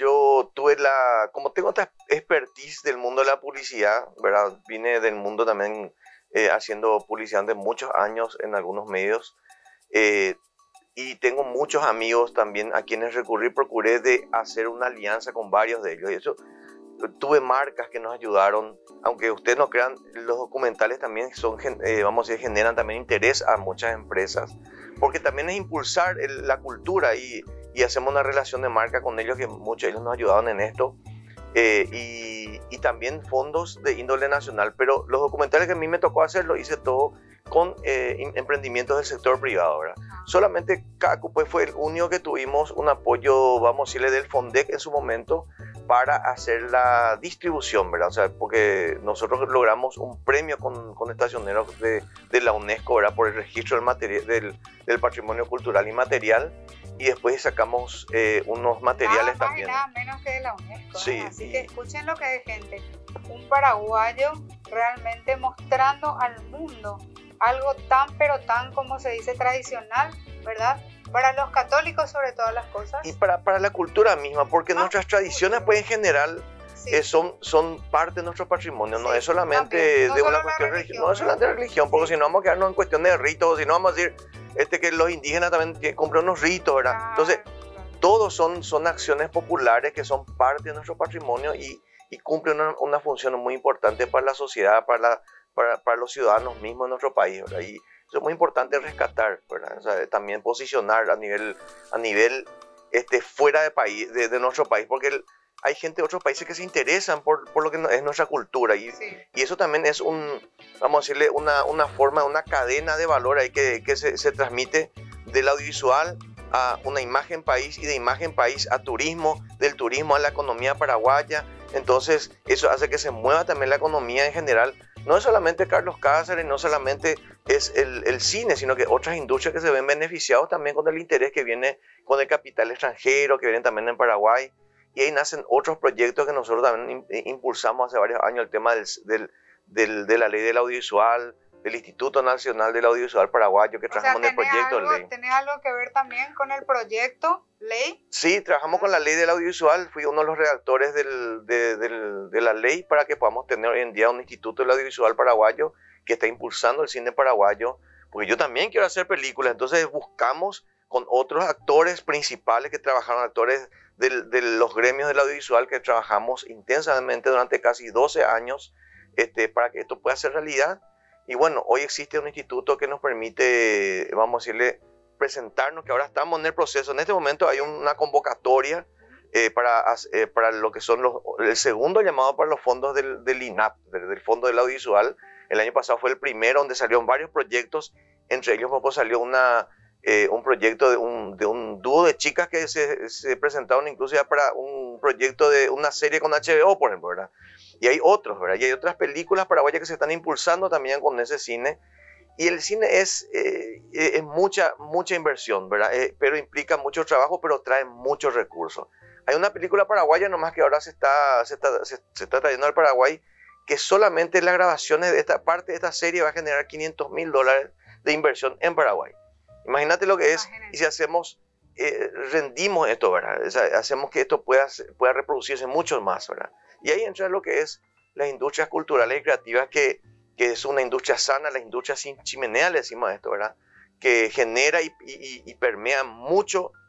yo tuve la, como tengo esta expertise del mundo de la publicidad, ¿verdad? Vine del mundo también eh, haciendo publicidad de muchos años en algunos medios, eh, y tengo muchos amigos también a quienes recurrí. Procuré de hacer una alianza con varios de ellos, y eso, tuve marcas que nos ayudaron. Aunque ustedes no crean, los documentales también son, eh, vamos a decir, generan también interés a muchas empresas, porque también es impulsar el, la cultura, y, y hacemos una relación de marca con ellos, que muchos de ellos nos ayudaron en esto, eh, y, y también fondos de índole nacional. Pero los documentales que a mí me tocó hacer, lo hice todo con eh, emprendimientos del sector privado, ¿verdad? Solamente K Q P fue el único que tuvimos un apoyo, vamos a decirle, del FONDEC en su momento, para hacer la distribución, ¿verdad? O sea, porque nosotros logramos un premio con, con Estacioneros de, de la UNESCO, ¿verdad? Por el registro del, material, del, del patrimonio cultural inmaterial, y después sacamos eh, unos materiales nada más también. Y nada menos que de la UNESCO. Sí, ¿eh? Así y... que escuchen lo que hay, gente. Un paraguayo realmente mostrando al mundo algo tan pero tan, como se dice, tradicional, ¿verdad? Para los católicos sobre todas las cosas. Y para, para la cultura misma, porque ah, nuestras tradiciones, pues en general, sí. eh, son, son parte de nuestro patrimonio, sí, no es solamente no de una cuestión religiosa, no es solamente de religión, porque sí. si no vamos a quedarnos en cuestiones de ritos, si no vamos a decir este, que los indígenas también cumplen unos ritos, ¿verdad? Ah, Entonces, claro. todos son, son acciones populares que son parte de nuestro patrimonio, y, y cumplen una, una función muy importante para la sociedad, para, la, para, para los ciudadanos mismos de nuestro país, ¿verdad? Y, eso es muy importante rescatar, ¿verdad? O sea, también posicionar a nivel, a nivel este, fuera de, país, de, de nuestro país, porque el, hay gente de otros países que se interesan por, por lo que es nuestra cultura, y, sí. y eso también es un, vamos a decirle, una, una forma, una cadena de valor ahí que, que se, se transmite del audiovisual a una imagen país, y de imagen país a turismo, del turismo a la economía paraguaya. Entonces eso hace que se mueva también la economía en general. No es solamente Carlos Cáceres, no solamente es el, el cine, sino que otras industrias que se ven beneficiados también con el interés que viene con el capital extranjero, que vienen también en Paraguay. Y ahí nacen otros proyectos que nosotros también impulsamos hace varios años, el tema del, del, del, de la ley del audiovisual, del Instituto Nacional del Audiovisual Paraguayo, que trabajamos en el proyecto algo, de ley. ¿Tenés algo que ver también con el proyecto ley? Sí, trabajamos con la ley del audiovisual. Fui uno de los redactores del, de, del, de la ley, para que podamos tener hoy en día un Instituto del Audiovisual Paraguayo que está impulsando el cine paraguayo, porque yo también quiero hacer películas. Entonces buscamos con otros actores principales que trabajaron, actores de, de los gremios del audiovisual, que trabajamos intensamente durante casi doce años este, para que esto pueda ser realidad. Y bueno, hoy existe un instituto que nos permite, vamos a decirle, presentarnos, que ahora estamos en el proceso. En este momento hay una convocatoria eh, para, eh, para lo que son los, el segundo llamado para los fondos del, del I N A P, del, del Fondo del Audiovisual. El año pasado fue el primero, donde salieron varios proyectos, entre ellos pues, salió una, eh, un proyecto de un, de un dúo de chicas que se, se presentaron incluso ya para un proyecto de una serie con H B O, por ejemplo, ¿verdad? Y hay otros, ¿verdad? Y hay otras películas paraguayas que se están impulsando también con ese cine. Y el cine es, eh, es mucha, mucha inversión, ¿verdad? Eh, pero implica mucho trabajo, pero trae muchos recursos. Hay una película paraguaya nomás que ahora se está, se está, se, se está trayendo al Paraguay, que solamente las grabaciones de esta parte de esta serie va a generar quinientos mil dólares de inversión en Paraguay. Imagínate lo que es. Imagínate. Y si hacemos, eh, rendimos esto, ¿verdad? O sea, hacemos que esto pueda, pueda reproducirse mucho más, ¿verdad? Y ahí entra lo que es las industrias culturales y creativas, que, que es una industria sana, la industria sin chimenea, le decimos esto, ¿verdad? Que genera y, y, y permea mucho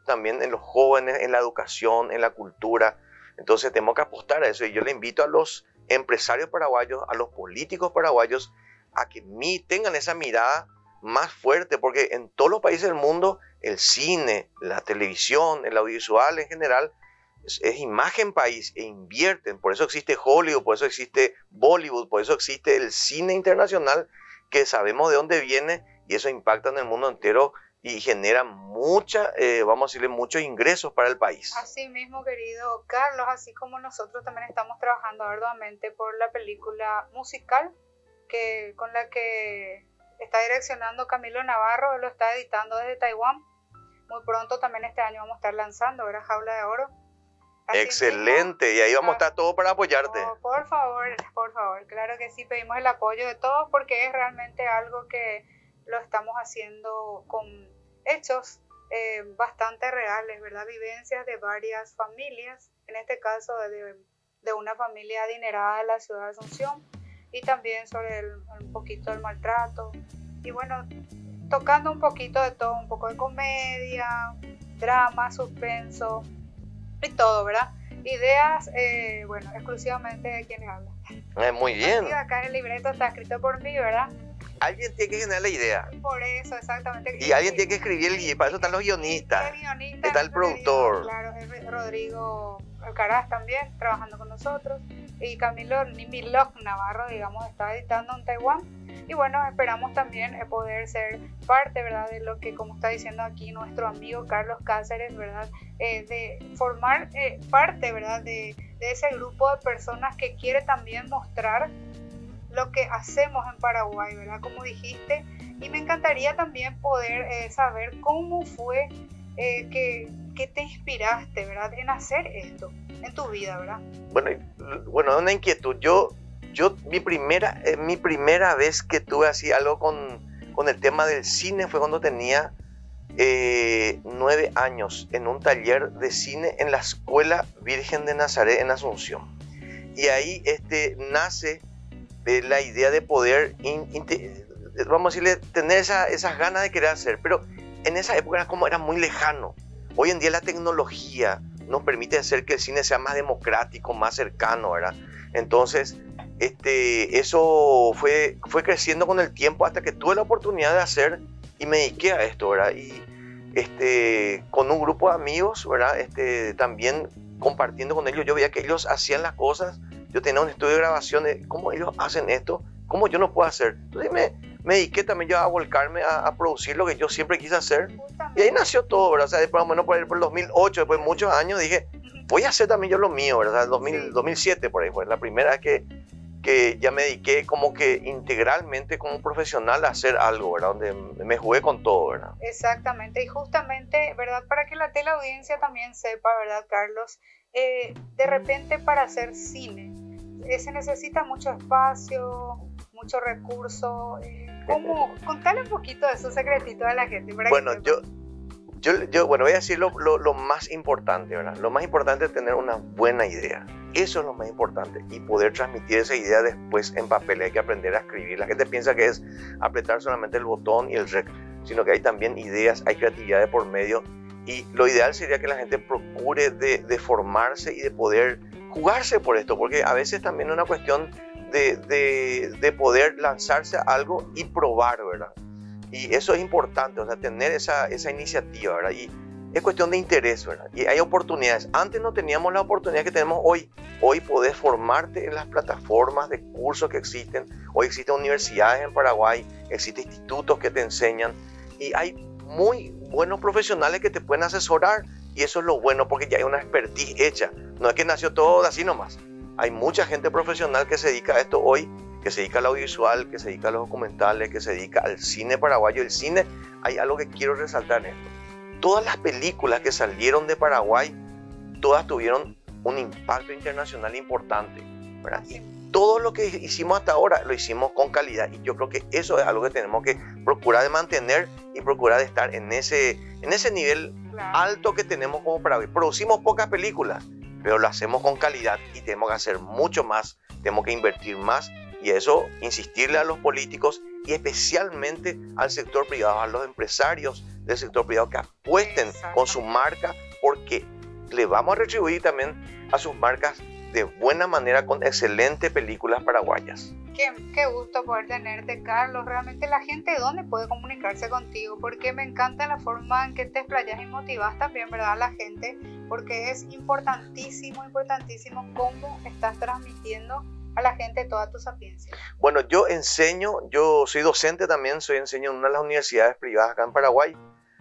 también en los jóvenes, en la educación, en la cultura. Entonces tenemos que apostar a eso, y yo le invito a los empresarios paraguayos, a los políticos paraguayos, a que mi, tengan esa mirada más fuerte, porque en todos los países del mundo el cine, la televisión, el audiovisual en general es, es imagen país, e invierten. Por eso existe Hollywood, por eso existe Bollywood, por eso existe el cine internacional, que sabemos de dónde viene, y eso impacta en el mundo entero y genera mucha, eh, vamos a decirle, muchos ingresos para el país. Así mismo, querido Carlos, así como nosotros también estamos trabajando arduamente por la película musical que, con la que está direccionando Camilo Navarro, él lo está editando desde Taiwán. Muy pronto también este año vamos a estar lanzando, ¿verdad? Jaula de Oro. Así Excelente, mismo, y ahí vamos a estar todos para apoyarte. Oh, por favor, por favor, claro que sí, pedimos el apoyo de todos porque es realmente algo que lo estamos haciendo con hechos eh, bastante reales, ¿verdad? Vivencias de varias familias, en este caso de, de una familia adinerada de la ciudad de Asunción, y también sobre el, un poquito del maltrato, y bueno, tocando un poquito de todo, un poco de comedia, drama, suspenso y todo, ¿verdad? Ideas, eh, bueno, exclusivamente de quienes hablan. Eh, muy bien. Aquí, acá el libreto está escrito por mí, ¿verdad? Alguien tiene que generar la idea. Por eso, exactamente. Y alguien tiene que escribir el guión, para eso están los guionistas. El guionista, está el productor. Claro, es Rodrigo Alcaraz también, trabajando con nosotros. Y Camilo Nimilok Navarro, digamos, está editando en Taiwán. Y bueno, esperamos también poder ser parte, ¿verdad?, de lo que, como está diciendo aquí nuestro amigo Carlos Cáceres, ¿verdad?, eh, de formar eh, parte, ¿verdad?, de, de ese grupo de personas que quiere también mostrar lo que hacemos en Paraguay, ¿verdad?, como dijiste. Y me encantaría también poder eh, saber cómo fue eh, que, que te inspiraste, ¿verdad?, en hacer esto en tu vida, ¿verdad? Bueno, bueno, una inquietud. Yo, yo mi primera, eh, mi primera vez que tuve así algo con, con el tema del cine fue cuando tenía eh, nueve años, en un taller de cine en la Escuela Virgen de Nazaret en Asunción. Y ahí este, nace eh, la idea de poder, in, in, vamos a decirle, tener esa, esas ganas de querer hacer. Pero en esa época era como era muy lejano. Hoy en día la tecnología nos permite hacer que el cine sea más democrático, más cercano, ¿verdad? Entonces, este, eso fue, fue creciendo con el tiempo hasta que tuve la oportunidad de hacer y me dediqué a esto, ¿verdad? Y este, con un grupo de amigos, ¿verdad? Este, también compartiendo con ellos, yo veía que ellos hacían las cosas. Yo tenía un estudio de grabación de cómo ellos hacen esto, cómo yo no puedo hacer. Entonces me, me dediqué también yo a volcarme a, a producir lo que yo siempre quise hacer. Y ahí nació todo, ¿verdad? O sea, por lo menos por el, por el dos mil ocho, después de muchos años, dije, voy a hacer también yo lo mío, ¿verdad? dos mil, dos mil siete por ahí fue la primera vez que, que ya me dediqué como que integralmente como profesional a hacer algo, ¿verdad? Donde me jugué con todo, ¿verdad? Exactamente, y justamente, ¿verdad? Para que la teleaudiencia también sepa, ¿verdad, Carlos? Eh, de repente para hacer cine eh, se necesita mucho espacio, mucho recurso. Eh, ¿Cómo? Contale un poquito de esos secretitos a la gente. Para bueno, que yo, yo, yo bueno, voy a decir lo, lo, lo más importante, ¿verdad? Lo más importante es tener una buena idea. Eso es lo más importante. Y poder transmitir esa idea después en papel. Hay que aprender a escribir. La gente piensa que es apretar solamente el botón y el rec, sino que hay también ideas, hay creatividad de por medio. Y lo ideal sería que la gente procure de, de formarse y de poder jugarse por esto, porque a veces también es una cuestión de, de, de poder lanzarse a algo y probar, ¿verdad? Y eso es importante, o sea, tener esa, esa iniciativa, ¿verdad? Y es cuestión de interés, ¿verdad? Y hay oportunidades. Antes no teníamos la oportunidad que tenemos hoy. Hoy podés formarte en las plataformas de cursos que existen. Hoy existen universidades en Paraguay, existen institutos que te enseñan y hay muy buenos profesionales que te pueden asesorar, y eso es lo bueno porque ya hay una expertise hecha. No es que nació todo así nomás. Hay mucha gente profesional que se dedica a esto hoy, que se dedica al audiovisual, que se dedica a los documentales, que se dedica al cine paraguayo. El cine, hay algo que quiero resaltar en esto. Todas las películas que salieron de Paraguay, todas tuvieron un impacto internacional importante, ¿verdad? Y todo lo que hicimos hasta ahora lo hicimos con calidad, y yo creo que eso es algo que tenemos que procurar de mantener y procurar de estar en ese, en ese nivel alto que tenemos como Paraguay. Producimos pocas películas, pero lo hacemos con calidad y tenemos que hacer mucho más, tenemos que invertir más, y eso insistirle a los políticos y especialmente al sector privado, a los empresarios del sector privado que apuesten con su marca, porque le vamos a retribuir también a sus marcas de buena manera con excelentes películas paraguayas. Qué, qué gusto poder tenerte, Carlos. Realmente la gente, ¿dónde puede comunicarse contigo? Porque me encanta la forma en que te explayas y motivas también, ¿verdad?, a la gente, porque es importantísimo, importantísimo cómo estás transmitiendo a la gente toda tu sapiencia. Bueno, yo enseño, yo soy docente también, soy enseño en una de las universidades privadas acá en Paraguay,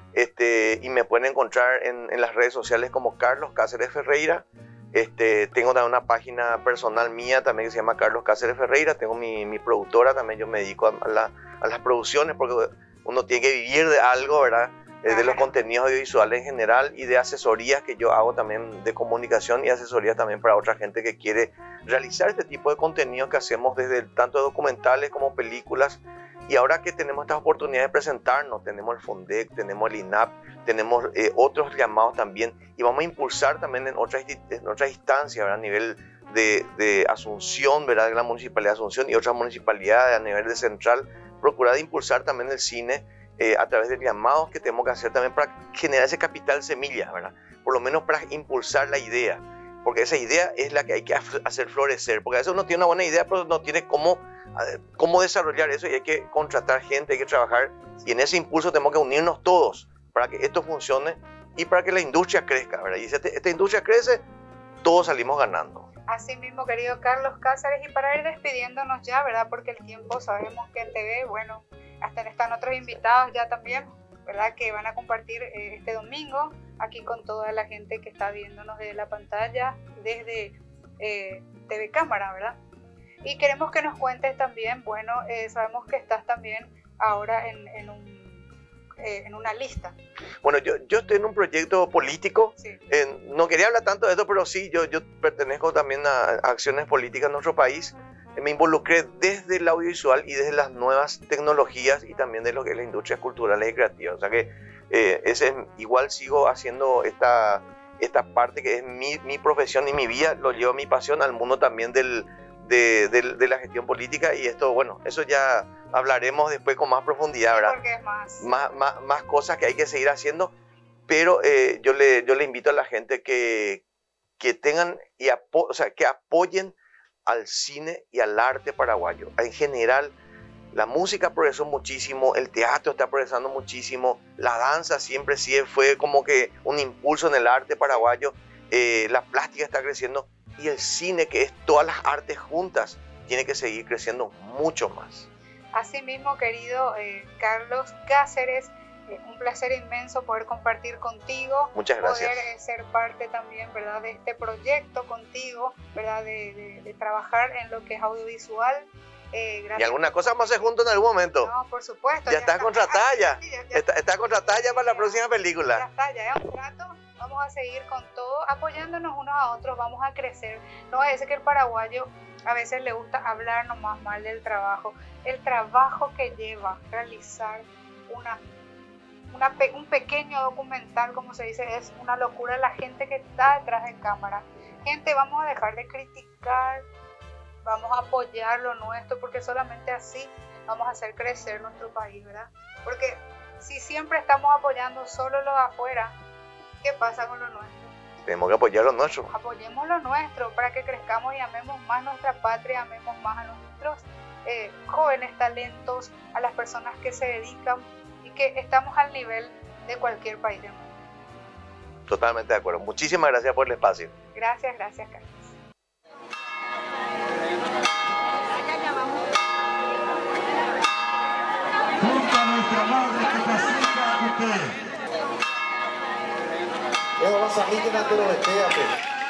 este, y me pueden encontrar en, en las redes sociales como Carlos Cáceres Ferreira. Este, tengo también una página personal mía también que se llama Carlos Cáceres Ferreira. Tengo mi, mi productora también, yo me dedico a, a, la, a las producciones porque uno tiene que vivir de algo, ¿verdad? Eh, de los contenidos audiovisuales en general y de asesorías que yo hago también de comunicación y asesorías también para otra gente que quiere realizar este tipo de contenido que hacemos desde tanto documentales como películas. Y ahora que tenemos esta oportunidad de presentarnos, tenemos el FONDEC, tenemos el INAP, tenemos eh, otros llamados también, y vamos a impulsar también en otras, en otras instancias, ¿verdad?, a nivel de, de Asunción, ¿verdad?, de la Municipalidad de Asunción y otras municipalidades a nivel de central, procurar de impulsar también el cine eh, a través de llamados que tenemos que hacer también para generar ese capital semilla, ¿verdad?, por lo menos para impulsar la idea, porque esa idea es la que hay que hacer florecer, porque a veces uno tiene una buena idea pero no tiene cómo cómo desarrollar eso y hay que contratar gente, hay que trabajar, y en ese impulso tenemos que unirnos todos para que esto funcione y para que la industria crezca, ¿verdad? Y si este, esta industria crece, todos salimos ganando. Así mismo, querido Carlos Cáceres, y para ir despidiéndonos ya, ¿verdad?, porque el tiempo sabemos que en T V, bueno, hasta están otros invitados ya también, ¿verdad?, que van a compartir eh, este domingo aquí con toda la gente que está viéndonos desde la pantalla, desde eh, T V Cámara, ¿verdad? Y queremos que nos cuentes también, bueno, eh, sabemos que estás también ahora en, en, un, eh, en una lista. Bueno, yo, yo estoy en un proyecto político, sí. eh, no quería hablar tanto de esto, pero sí, yo, yo pertenezco también a, a acciones políticas en nuestro país. Uh-huh. Me involucré desde el audiovisual y desde las nuevas tecnologías y también de lo que es la industria cultural y creativa. O sea que eh, ese es, igual sigo haciendo esta, esta parte que es mi, mi profesión y mi vida, lo llevo a mi pasión al mundo también del... De, de, de la gestión política, y esto, bueno, eso ya hablaremos después con más profundidad, ¿verdad? Porque es más. Más, más, más cosas que hay que seguir haciendo, pero eh, yo, le, yo le invito a la gente que, que tengan, y apo o sea, que apoyen al cine y al arte paraguayo. En general, la música progresó muchísimo, el teatro está progresando muchísimo, la danza siempre sí fue como que un impulso en el arte paraguayo, eh, la plástica está creciendo, y el cine, que es todas las artes juntas, tiene que seguir creciendo mucho más. Asimismo, querido eh, Carlos Cáceres, eh, un placer inmenso poder compartir contigo. Muchas gracias. Poder eh, ser parte también, ¿verdad?, de este proyecto contigo, ¿verdad?, de, de, de trabajar en lo que es audiovisual. Eh, y alguna cosa vamos a hacer juntos en algún momento. No, por supuesto. Ya, ya estás contratada ya. Sí, ya, ya. Está, está contratada ya para la próxima película. Ya está, ya es un rato. Vamos a seguir con todo, apoyándonos unos a otros, vamos a crecer. No es que el paraguayo a veces le gusta hablar nomás mal del trabajo. El trabajo que lleva realizar una, una, un pequeño documental, como se dice, es una locura. La gente que está detrás de cámara. Gente, vamos a dejar de criticar, vamos a apoyar lo nuestro, porque solamente así vamos a hacer crecer nuestro país, ¿verdad? Porque si siempre estamos apoyando solo lo de afuera, ¿qué pasa con lo nuestro? Tenemos que apoyar lo nuestro. Apoyemos lo nuestro para que crezcamos y amemos más nuestra patria, amemos más a nuestros eh, jóvenes talentos, a las personas que se dedican y que estamos al nivel de cualquier país del mundo. Totalmente de acuerdo. Muchísimas gracias por el espacio. Gracias, gracias, Carlos. Junto a nuestra madre que fascina a usted. Eso va a salir que no te lo vestíate.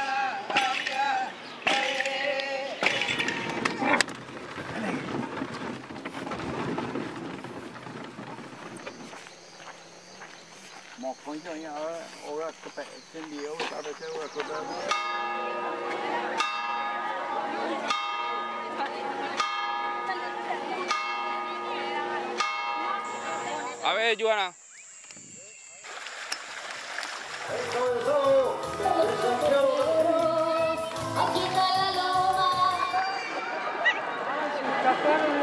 Một con cho nhau ora cái tên điều ta phải theo cái đó. A ver, Joana. Aquí está la loma.